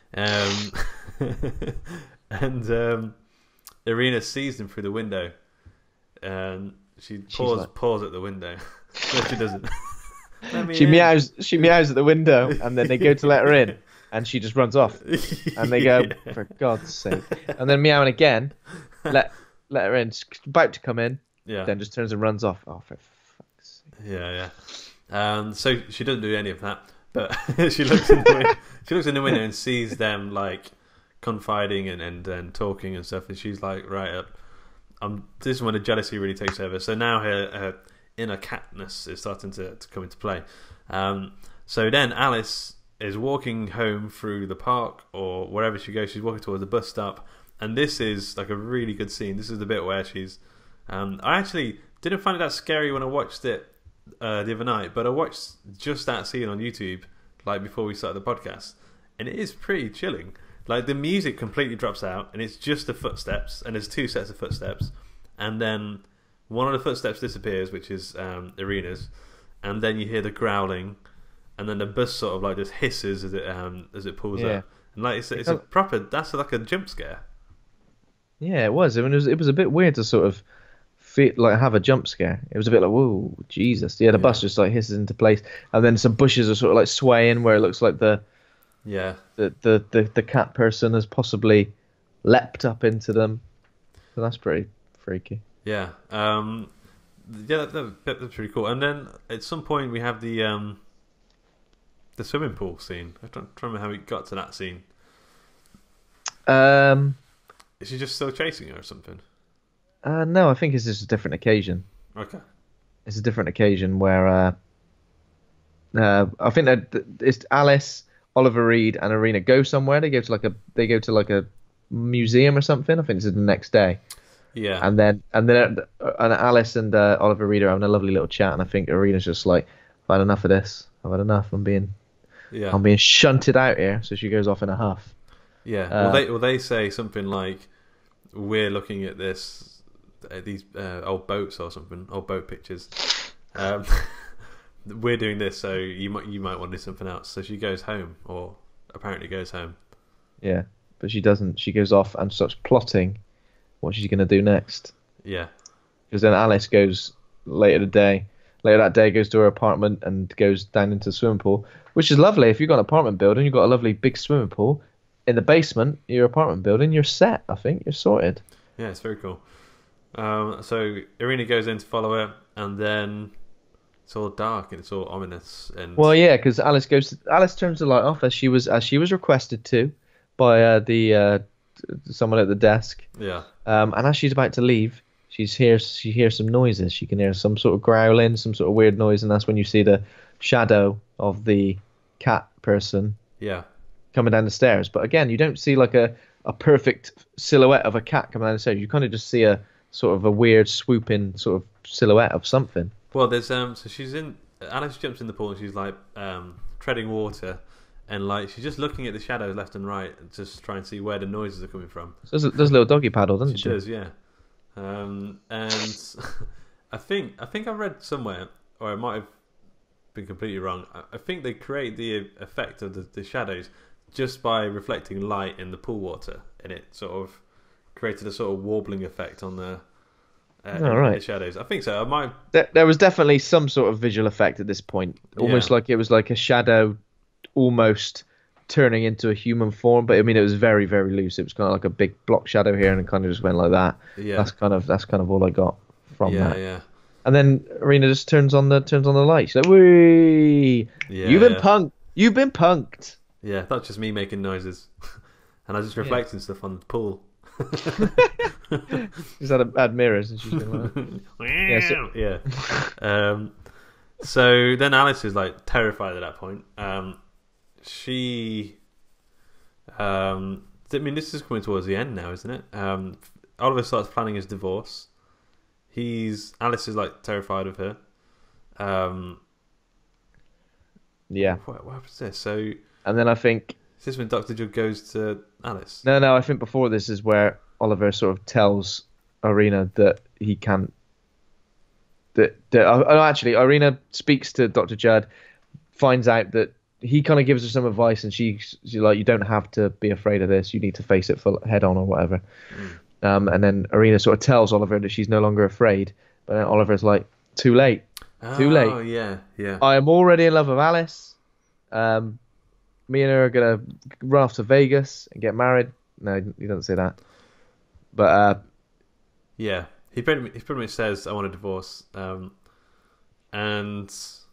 Um, and um, Irina sees them through the window, and she paws like- paws at the window. No, she doesn't. Let me She in. meows. She meows at the window, and then they go to let her in, and she just runs off. And they go, Yeah. "For God's sake!" And then meowing again, let let her in. She's about to come in, Yeah, then just turns and runs off. Oh, for fuck's sake! yeah, yeah. Um, so she doesn't do any of that, but she looks in the window, she looks in the window and sees them like confiding and, and, and talking and stuff, and she's like, right up. Um, this is when the jealousy really takes over. So now her, her inner catness is starting to, to come into play. Um, so then Alice is walking home through the park or wherever she goes. She's walking towards the bus stop, and this is like a really good scene. This is the bit where she's. Um, I actually didn't find it that scary when I watched it uh, the other night, but I watched just that scene on YouTube like before we started the podcast, and it is pretty chilling. Like the music completely drops out, and it's just the footsteps, and there's two sets of footsteps, and then one of the footsteps disappears, which is um, Irina's, and then you hear the growling, and then the bus sort of like just hisses as it um, as it pulls Yeah. up, and like it's, it's a proper that's like a jump scare. Yeah, it was. I mean, it was. It was a bit weird to sort of feel like have a jump scare. It was a bit like, whoa, Jesus! Yeah, the bus Yeah. just like hisses into place, and then some bushes are sort of like swaying where it looks like the Yeah, the the the, the cat person has possibly leapt up into them. So that's pretty freaky. yeah, um, yeah. That, that, that's pretty cool. And then at some point we have the um, the swimming pool scene. I don't, don't remember how we got to that scene. Um, Is she just still chasing her or something? uh, no, I think it's just a different occasion. Okay. It's a different occasion where uh, Uh, I think that it's Alice, Oliver Reed, and Irina go somewhere. They go to like a they go to like a museum or something. I think this is the next day. Yeah. And then and then uh, and Alice and uh, Oliver Reed are having a lovely little chat, and I think Irina's just like, I've had enough of this. I've had enough. I'm being yeah. I'm being shunted out here. So she goes off in a huff. Yeah. Uh, well, they well they say something like, we're looking at this uh, these uh, old boats or something, old boat pictures. Um, we're doing this, so you might you might want to do something else. So she goes home, or apparently goes home. Yeah, but she doesn't. She goes off and starts plotting what she's going to do next. Yeah. Because then Alice goes later the day, later that day goes to her apartment and goes down into the swimming pool, which is lovely. If you've got an apartment building, you've got a lovely big swimming pool in the basement, your apartment building, you're set. I think you're sorted. Yeah, it's very cool. Um, so Irina goes in to follow her, and then it's all dark and it's all ominous. And well, yeah, because Alice goes. To, Alice turns the light off as she was as she was requested to by uh, the uh, someone at the desk. Yeah. Um, and as she's about to leave, she's hears she hears some noises. She can hear some sort of growling, some sort of weird noise, and that's when you see the shadow of the cat person. Yeah. Coming down the stairs. But again, you don't see like a, a perfect silhouette of a cat coming down the stairs. You kind of just see a sort of a weird swooping sort of silhouette of something. Well, there's um so she's in Alice jumps in the pool and she's like um treading water, and like she's just looking at the shadows left and right, just trying to see where the noises are coming from. So there's a, there's a little doggy paddle, doesn't she? She does, yeah. Um and I think I think I read somewhere, or I might have been completely wrong. I, I think they create the effect of the, the shadows just by reflecting light in the pool water, and it sort of created a sort of warbling effect on the, uh, oh, right. the shadows. I think so. I might. There, there was definitely some sort of visual effect at this point, almost Yeah. like it was like a shadow, almost turning into a human form. But I mean, it was very, very loose. It was kind of like a big block shadow here, and it kind of just went like that. Yeah. That's kind of that's kind of all I got from yeah, that. yeah. And then Irina just turns on the turns on the light. She's like, "Wee, Yeah, you've been yeah. punked. You've been punked." Yeah, that's just me making noises, and I was just reflecting stuff on the pool. She's had, had mirrors and she's been like, yeah, so- yeah. Um, so then Alice is like terrified at that point. Um, she, um, I mean, this is coming towards the end now, isn't it? Um, Oliver starts planning his divorce. He's Alice is like terrified of her. Um, yeah. what, what happens there? So. And then I think Is this when Doctor Judd goes to Alice? no, no. I think before this is where Oliver sort of tells Irina that he can't. That that oh, actually, Irina speaks to Doctor Judd, finds out that he kind of gives her some advice, and she she's like, "You don't have to be afraid of this. You need to face it full head on or whatever." Mm. Um, and then Irina sort of tells Oliver that she's no longer afraid, but then Oliver's like, "Too late, too late. Oh yeah, yeah. I am already in love with Alice. Um." Me and her are gonna run off to Vegas and get married. No, he doesn't say that. But uh, yeah, he pretty much, he pretty much says, "I want a divorce," um, and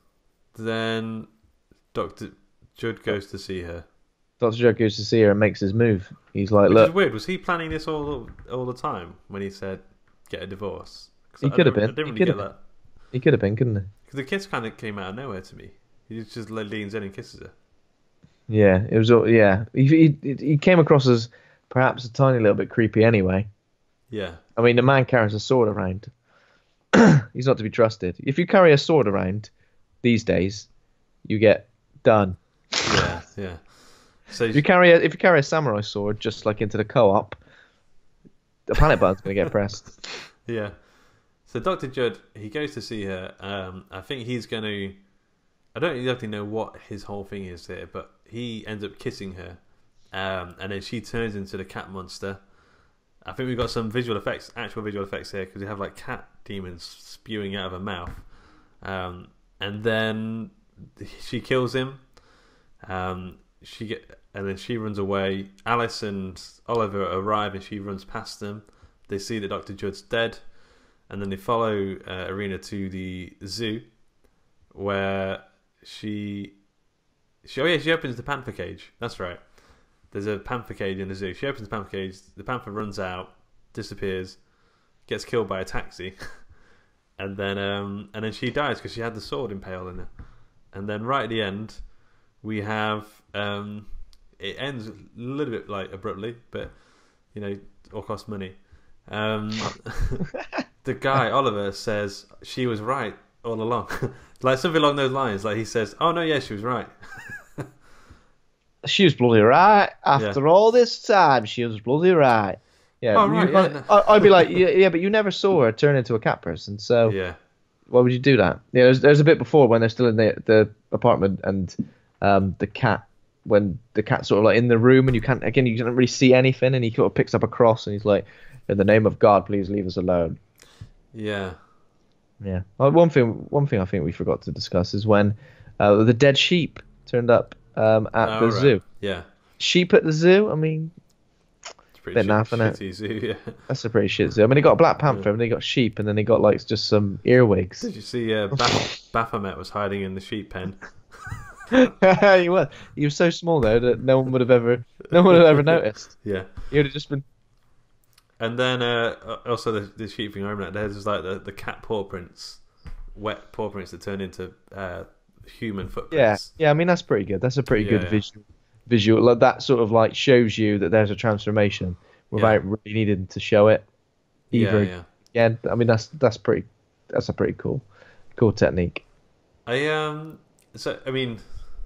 then Doctor Judd goes to see her. Doctor Joe goes to see her and makes his move. He's like, Which "Look, is weird. Was he planning this all all the time when he said get a divorce? 'Cause He I could have didn't- been. I didn't He really could get have that. he could have been, couldn't he?" Because the kiss kind of came out of nowhere to me. He just like, leans in and kisses her. Yeah, it was. all Yeah, he, he he came across as perhaps a tiny little bit creepy. Anyway, Yeah, I mean, the man carries a sword around. He's not to be trusted. If you carry a sword around these days, you get done. yeah, yeah. So If you carry a if you carry a samurai sword just like into the co-op, the panic button's gonna get pressed. yeah. So Doctor Judd, he goes to see her. Um, I think he's going to. I don't exactly know what his whole thing is here, but he ends up kissing her, um, and then she turns into the cat monster. I think we've got some visual effects, actual visual effects here, because we have like cat demons spewing out of her mouth, um, and then she kills him. Um, she get, and then she runs away. Alice and Oliver arrive, and she runs past them. They see that Doctor Judd's dead, and then they follow uh, Irina to the zoo, where she, she, oh yeah, she opens the panther cage. That's right. There's a panther cage in the zoo. She opens the panther cage. The panther runs out, disappears, gets killed by a taxi, and then um, and then she dies because she had the sword impaled in her. and then right at the end, we have um, it ends a little bit like abruptly, but you know, all costs money. Um, the guy Oliver says she was right all along, like something along those lines. Like he says, "Oh no, yeah, she was right." She was bloody right. After Yeah. all this time, she was bloody right. Yeah, Oh, right, you- yeah, no. I, I'd be like, yeah, yeah, but you never saw her turn into a cat person, so Yeah, why would you do that? Yeah, there's, there's a bit before when they're still in the the apartment and um, the cat, when the cat's sort of like in the room and you can't, again, you can't really see anything, and he sort of picks up a cross and he's like, "In the name of God, please leave us alone." yeah, Yeah. Uh, One thing, one thing I think we forgot to discuss is when uh, the dead sheep turned up um, at Oh, the right. zoo. Yeah, Sheep at the zoo? I mean, it's pretty Bit shit, naff, innit? shitty zoo. Yeah. that's a pretty shit zoo. I mean, they got a Black Panther, and they got sheep, and then they got like just some earwigs. Did you see uh, Bath- Baphomet was hiding in the sheep pen? he was. He was so small though that no one would have ever, no one would have ever noticed. Yeah. He would have just been. And then uh, also the, the sheep thing I remember, there's like the, the cat paw prints, wet paw prints that turn into uh, human Yeah, footprints. yeah. I mean, that's pretty good. That's a pretty Yeah, good yeah. visual. Visual like, that sort of like shows you that there's a transformation without Yeah. really needing to show it. Yeah, Either yeah. again, I mean, that's that's pretty. That's a pretty cool, cool technique. I um, so I mean,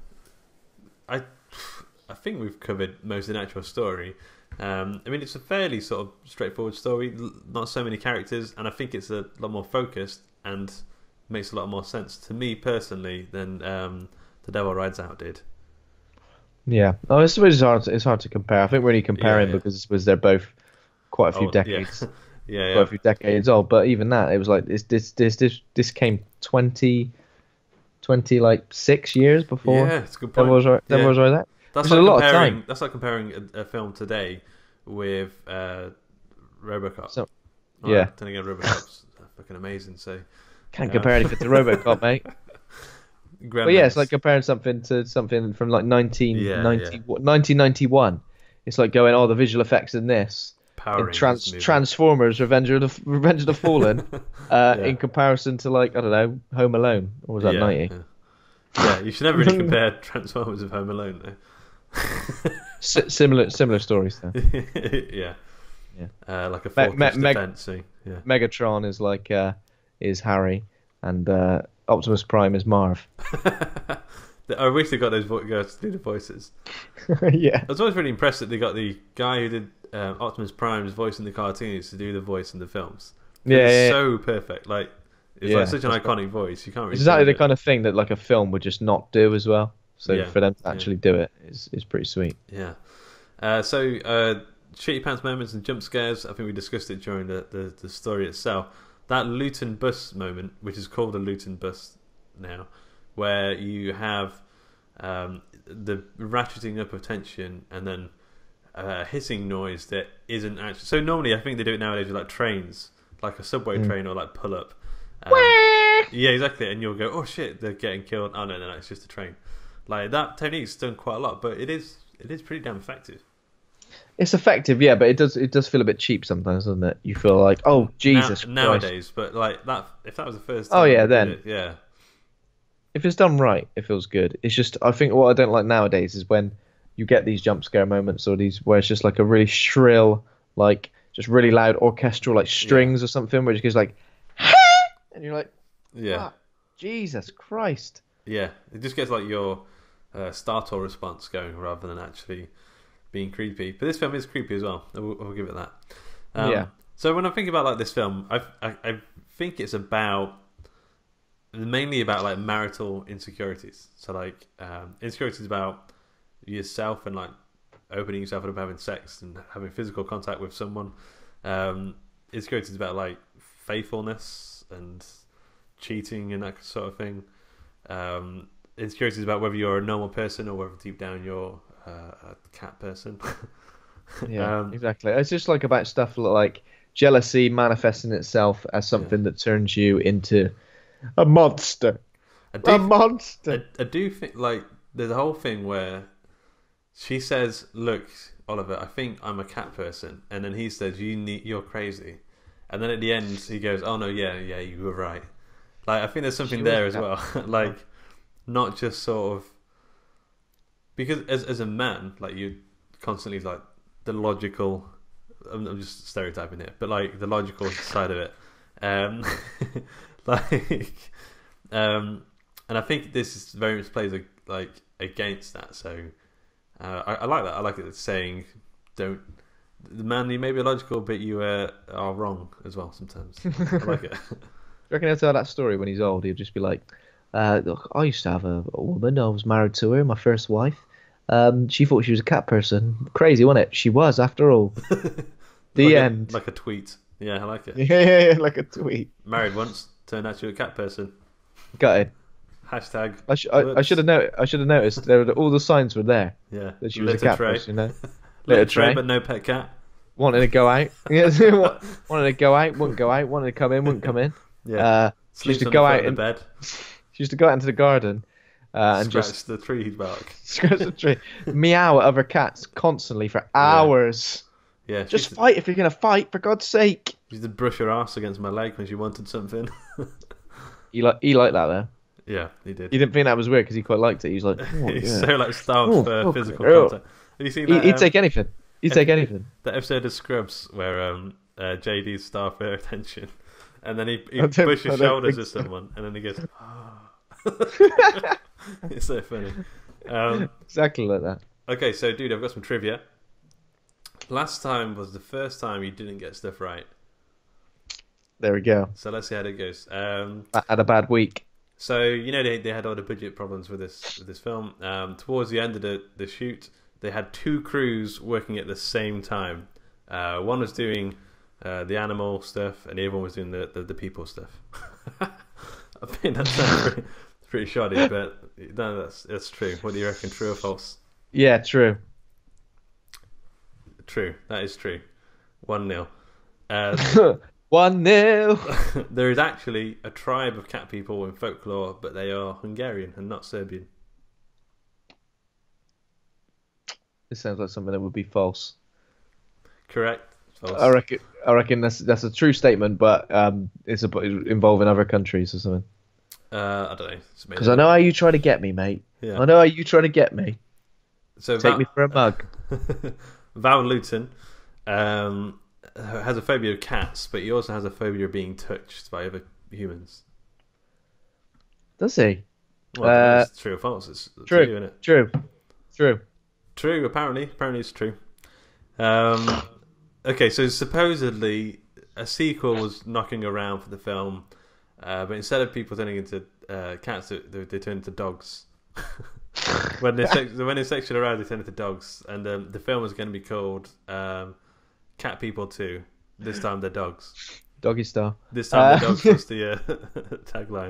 I I think we've covered most of the actual story. Um, I mean, it's a fairly sort of straightforward story, l- not so many characters, and I think it's a lot more focused and makes a lot more sense to me personally than um, The Devil Rides Out did. Yeah, oh, I suppose it's hard. To, it's hard to compare. I think we're only comparing Yeah, yeah. because because they're both quite a few Oh, decades, Yeah, yeah, quite yeah. a few decades old. But even that, it was like this, this, this, this, this came twenty, twenty like six years before. Yeah, it's a good point. Devil was right. Devil Yeah. was right there. That's There's like a lot of comparing. time. That's like comparing a, a film today with uh, RoboCop. So, Oh, yeah. Then again, RoboCop's fucking amazing. So Can't Yeah. compare anything to RoboCop, mate. But yeah, it's Gremlins. like comparing something to something from like nineteen ninety, Yeah, nineteen ninety-one. It's like going, oh, the visual effects in this. Power In Rangers Trans- movie. Transformers, Revenge of the Revenge of the Fallen, uh, Yeah. in comparison to like I don't know, Home Alone, or was that yeah, ninety? Yeah. Yeah, you should never really compare Transformers with Home Alone, though. S- similar similar stories though. yeah. Yeah. Uh, like a Me- fortress me- meg- defense thing. Yeah. Megatron is like uh, is Harry, and uh, Optimus Prime is Marv. I wish they got those vo- guys to do the voices. yeah. I was always really impressed that they got the guy who did um, Optimus Prime's voice in the cartoons to do the voice in the films. Yeah, It's yeah, yeah. so perfect. Like it's Yeah, like such an that's iconic voice. You can't really It's exactly change the kind of thing that like a film would just not do as well. So Yeah, for them to yeah. actually do it is is pretty sweet. it. Yeah. Uh, so uh, shitty pants moments and jump scares. I think we discussed it during the, the, the story itself. That Luton bus moment, which is called the Luton bus now, where you have um, the ratcheting up of tension and then a hissing noise that isn't actually. So normally, I think they do it nowadays with like trains, like a subway Mm. train or like pull up. Um, yeah, exactly. And you'll go, oh shit, they're getting killed. Oh no, no, no, it's just a train. Like that technique's done quite a lot, but it is it is pretty damn effective. It's effective, yeah, but it does it does feel a bit cheap sometimes, doesn't it? You feel like, oh Jesus Now, Christ. nowadays, but like that, if that was the first Oh, time yeah, they did then. it, yeah, If it's done right, it feels good. It's just I think what I don't like nowadays is when you get these jump scare moments or these where it's just like a really shrill, like just really loud orchestral like strings or something where it just goes like and you're like, yeah, "Ah, Jesus Christ." yeah. It just gets like your uh, startle response going rather than actually being creepy. But this film is creepy as well. I will, I will give it that. Um, Yeah. So when I think about like this film, I, I I think it's about mainly about like marital insecurities. So like um, insecurities about yourself and like opening yourself up, having sex and having physical contact with someone. Um, insecurities about like faithfulness and cheating and that sort of thing. Um, insecurities about whether you're a normal person or whether deep down you're uh, a cat person. Yeah, Um, exactly. It's just like about stuff like jealousy manifesting itself as something that turns you into a monster. I do A monster. I, I do think like there's a whole thing where she says, "Look, Oliver, I think I'm a cat person," and then he says, "You need, you're crazy," and then at the end he goes, "Oh no, yeah, yeah, you were right." Like I think there's something She there was as a well. Like not just sort of because as as a man, like you constantly like the logical. I'm, I'm just stereotyping it, but like the logical side of it, um, like, um, and I think this is very much plays a, like against that. So uh, I, I like that. I like it it's saying don't. The man, you may be logical, but you uh, are wrong as well sometimes. I like it. Do you reckon he'll tell that story when he's old? He'll just be like, uh, look, I used to have a, a woman. I was married to her, my first wife. Um, she thought she was a cat person. Crazy, wasn't it? She was, after all. The like end. A, like a tweet. Yeah, I like it. Yeah, yeah, yeah, like a tweet. Married once, turned out to a cat person. Got it. Hashtag. I, sh- I, I should have noticed. I should have noticed. There were, all the signs were there. Yeah. That she was Litter a cat tray. person. You know. Litter tray, but no pet cat. Wanted to go out. Yeah, wanted to go out, wouldn't go out. Wanted to come in, wouldn't come in. Yeah. Uh, she used to go out in bed. She used to go out into the garden uh, and scratch just the tree bark. scratch the tree, meow at other cats constantly for hours. Yeah. Just to, fight if you're gonna fight, for God's sake. She used to brush her ass against my leg when she wanted something. He like he liked that though. Yeah, he did. He didn't think that was weird because he quite liked it. He was like, oh, He's yeah. so like starved Oh, for okay. physical Oh. contact. Have you seen He, that? he'd um, take anything. He'd take anything. That episode of Scrubs where um, uh, J D's starved for attention, and then he, he I don't- pushes I don't shoulders think at so. someone, and then he goes, oh. It's so funny. Um, Exactly like that. okay, so dude, I've got some trivia. Last time was the first time you didn't get stuff right, There we go. so let's see how it goes. Um, I had a bad week. So you know they they had all the budget problems with this with this film. Um, towards the end of the, the shoot, they had two crews working at the same time. Uh, one was doing uh, the animal stuff, and the other one was doing the, the, the people stuff. I think that sounds pretty, pretty shoddy, but no, that's that's true. What do you reckon? True or false? Yeah, true. True. That is true. One nil. Uh, One nil. there is actually a tribe of cat people in folklore, but they are Hungarian and not Serbian. This sounds like something that would be false. Correct. False. I reckon. I reckon that's that's a true statement, but um, it's a, involving other countries or something. Uh, I don't know. Because I know how you try to get me, mate. Yeah. I know how you try to get me. So Take Val, me for a mug. Val Lewton um, has a phobia of cats, but he also has a phobia of being touched by other humans. Does he? Well, Uh, it's true or false? It's True. true, isn't it? True. True. True. Apparently, apparently it's true. Um, okay, so supposedly a sequel was knocking around for the film, uh, but instead of people turning into uh, cats, they, they turned into dogs. when they sex- when they're sexually aroused, they turn into dogs, and um, the film was going to be called um, Cat People Two. This time they're dogs. Doggy style. This time Uh, the dogs was the uh, tagline.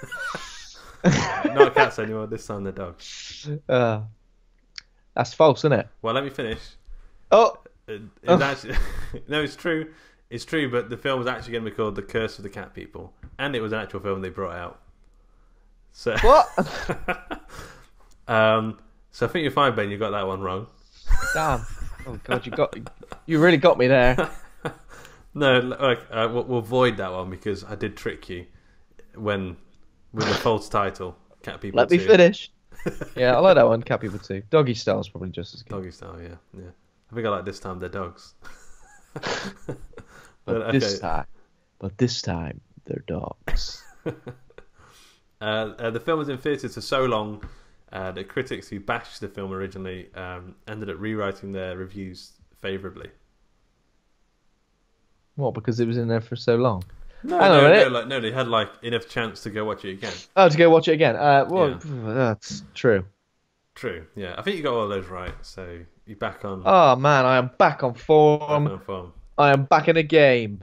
Not cats anymore. This time they're dogs. Uh, that's false, isn't it? Well, let me finish. Oh, It, it's Oh. actually, no, it's true. It's true, but the film was actually going to be called The Curse of the Cat People, and it was an actual film they brought out. So what? um, so I think you're fine, Ben. You got that one wrong. Damn. Oh God, you got you really got me there. No, like uh, we'll, we'll void that one because I did trick you when with the false title, Cat People. Let me two. finish. Yeah, I like that one. Cat People too. Doggy style is probably just as good. Doggy style, yeah, yeah. I think I like This Time They're Dogs. But But, this okay. time, but this time they're dogs. uh, uh, the film was in theatres for so long uh, that critics who bashed the film originally um, ended up rewriting their reviews favourably. What? Because it was in there for so long. No, Hang on a no, no, minute. like, no, they had like enough chance to go watch it again. Oh, to go watch it again. Uh, well, Yeah. that's true. True, yeah. I think you got all those right, so you're back on, Oh man, I am back on back form. on form. I am back in the game.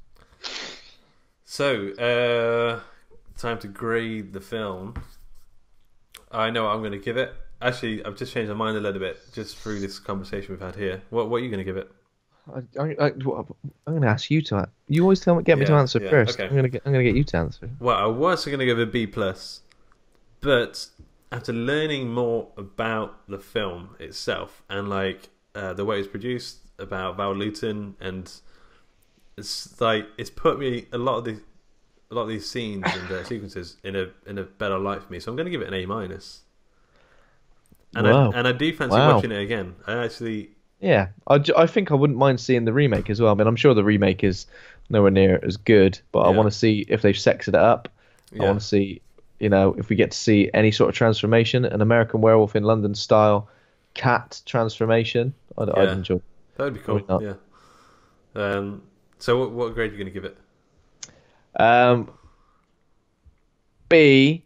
So, uh, time to grade the film. I know what I'm going to give it. Actually, I've just changed my mind a little bit just through this conversation we've had here. What, what are you going to give it? I, I, I, I'm going to ask you to. You always tell me get me to Yeah, answer yeah, first. okay. I'm going to get. I'm going to get you to answer. Well, I was going to give it a B plus, but after learning more about the film itself and like uh, the way it's produced, about Val Lewton, and it's like it's put me a lot of the a lot of these scenes and uh, sequences in a in a better light for me. So I'm going to give it an A minus. And Wow. I and I do fancy Wow. watching it again. I actually. Yeah, I, j- I think I wouldn't mind seeing the remake as well. I mean, I'm sure the remake is nowhere near as good, but I Yeah. want to see if they've sexed it up. I Yeah. want to see, you know, if we get to see any sort of transformation, an American Werewolf in London style cat transformation. I'd, I'd Yeah. enjoy. That would be cool. Probably not. Yeah. Um. So what what grade are you going to give it? Um, B.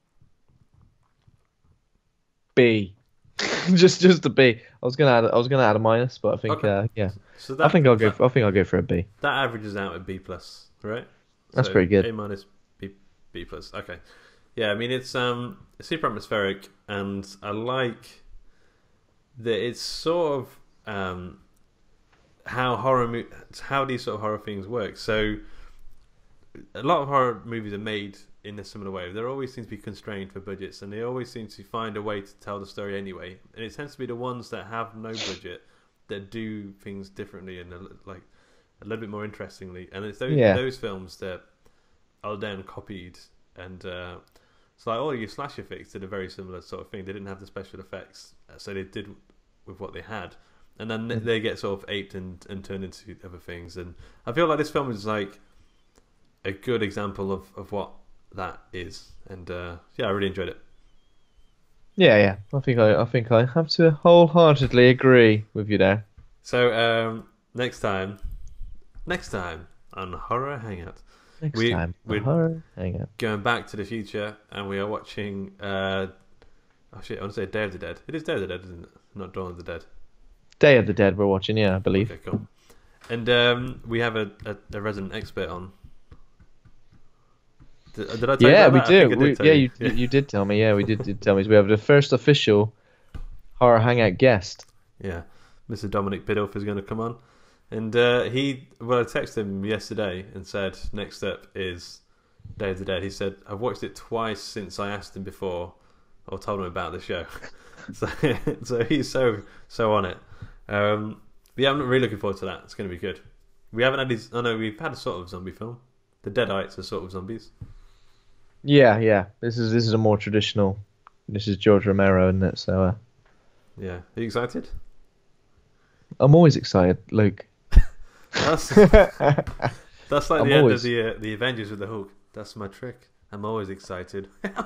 B. just just a B. I was gonna add I was gonna add a minus, but I think Okay. uh, yeah, So that I think I'll go. that, For, I think I'll go for a B. that averages out at B plus, right? That's So pretty good. A minus, B B plus. Okay. Yeah, I mean it's um it's super atmospheric, and I like that it's sort of um how horror mo- how these sort of horror things work. So a lot of horror movies are made in a similar way. There always seems to be constrained for budgets, and they always seem to find a way to tell the story anyway. And it tends to be the ones that have no budget that do things differently and a, li- like a little bit more interestingly. And it's those Yeah. those films that are then copied, and uh, it's like all your slasher flicks did a very similar sort of thing. They didn't have the special effects, so they did with what they had. And then Mhm. they get sort of aped and, and turned into other things. And I feel like this film is like a good example of, of what that is. And uh, yeah, I really enjoyed it. Yeah, yeah. I think I I think I have to wholeheartedly agree with you there. So um, next time, next time on Horror Hangout, Next We- time, we- horror hangout. going back to the future, and we are watching. Uh, oh shit! I want to say Day of the Dead. It is Day of the Dead, isn't it? Not Dawn of the Dead. Day of the Dead. We're watching. Yeah, I believe. Okay, cool. And um, we have a, a, a resident expert on. Did, did I tell Yeah, you we about that? I think do. I did We, tell yeah, you. you you did tell me. Yeah, we did, did tell me. So we have the first official horror hangout guest. Yeah, Mister Dominic Biddulph is going to come on, and uh, he. Well, I texted him yesterday and said next up is Day of the Dead. He said I've watched it twice since I asked him before or told him about the show. so, so he's so so on it. Um, but yeah, I'm really looking forward to that. It's going to be good. We haven't had these. Oh no, we've had a sort of zombie film. The Deadites are sort of zombies. Yeah, yeah. This is this is a more traditional. This is George Romero, isn't it? So uh, Yeah, are you excited? I'm always excited, Luke. That's that's like I'm the end always- of the uh, the Avengers with the Hulk. That's my trick. I'm always excited.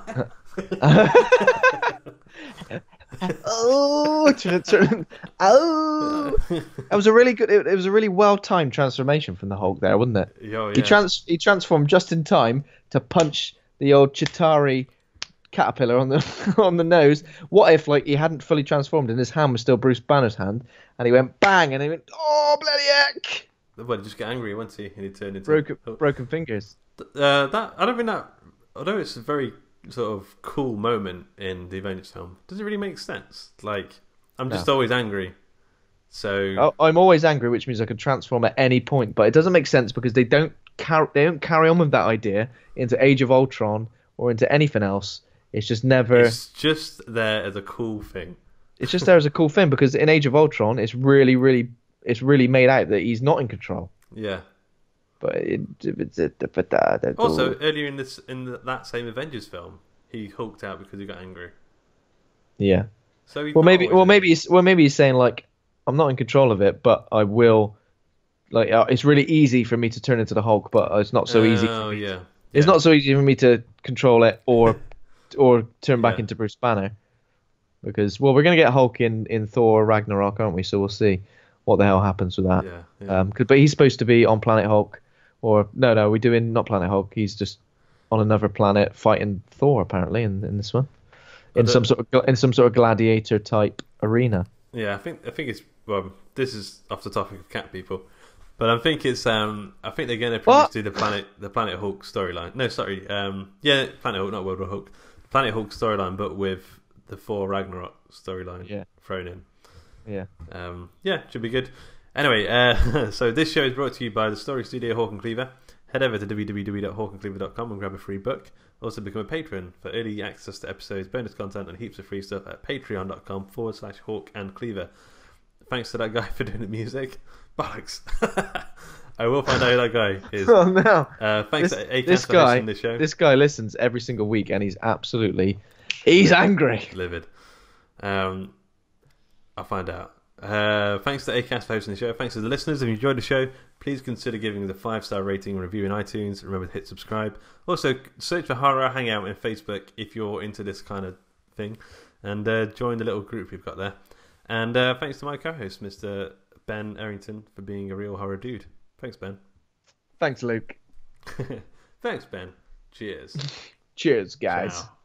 oh, turn it, turn it. Oh, it was a really good. It, it was a really well timed transformation from the Hulk there, wasn't it? Yo, yeah. He trans he transformed just in time to punch the old Chitauri caterpillar on the on the nose. What if like he hadn't fully transformed and his hand was still Bruce Banner's hand, and he went bang and he went oh bloody heck, Well, he just got angry, once he? And he turned into broken Hulk. broken fingers. Uh, that I don't think that. Although it's a very sort of cool moment in the Avengers film, does it really make sense? Like, I'm just No. always angry. So Oh, I'm always angry, which means I can transform at any point. But it doesn't make sense because they don't car- they don't carry on with that idea into Age of Ultron or into anything else. It's just never. it's just there as a cool thing. It's just there as a cool thing because in Age of Ultron, it's really, really, it's really made out that he's not in control. Yeah. But it, it's it, but that Also, earlier in this in the, that same Avengers film, he hulked out because he got angry. yeah. So he's Well, not maybe, always well, angry. maybe, he's, well, maybe he's saying like, I'm not in control of it, but I will. Like, uh, it's really easy for me to turn into the Hulk, but it's not so easy. Oh yeah. It's Yeah. not so easy for me to control it or or turn back Yeah. into Bruce Banner. Because, well, we're going to get Hulk in, in Thor Ragnarok, aren't we? So we'll see what the hell happens with that. Yeah. yeah. Um, 'cause- but he's supposed to be on Planet Hulk. Or, no, no, we're doing not Planet Hulk. He's just on another planet fighting Thor, apparently, in, in this one. In the- some sort of gl- in some sort of gladiator type arena. Yeah, I think I think it's well. This is off the topic of cat people, but I think it's um. I think they're going to pretty What? much do the planet the Planet Hulk storyline. No, sorry. Um. Yeah, Planet Hulk, not World War Hulk. Planet Hulk storyline, but with the Thor Ragnarok storyline Yeah. thrown in. Yeah. Um. Yeah, should be good. Anyway, uh, so this show is brought to you by the Story Studio Hawk and Cleaver. Head over to w w w dot hawk and cleaver dot com and grab a free book. Also become a patron for early access to episodes, bonus content, and heaps of free stuff at patreon.com forward slash hawk and cleaver. Thanks to that guy for doing the music. Bollocks. I will find out who that guy is. Oh no! Uh, thanks This, to Acast this for guy, hosting the show. this guy listens every single week, and he's absolutely, he's angry. Livid. Um, I'll find out. Uh, thanks to Acast for hosting the show. Thanks to the listeners. If you enjoyed the show, please consider giving the five star rating and review in iTunes. Remember to hit subscribe. Also, search for Horror Hangout in Facebook if you're into this kind of thing, and uh, join the little group we've got there. And uh, thanks to my co-host, Mister Ben Errington, for being a real horror dude. Thanks, Ben. Thanks, Luke. Thanks, Ben. Cheers. Cheers, guys. Ciao.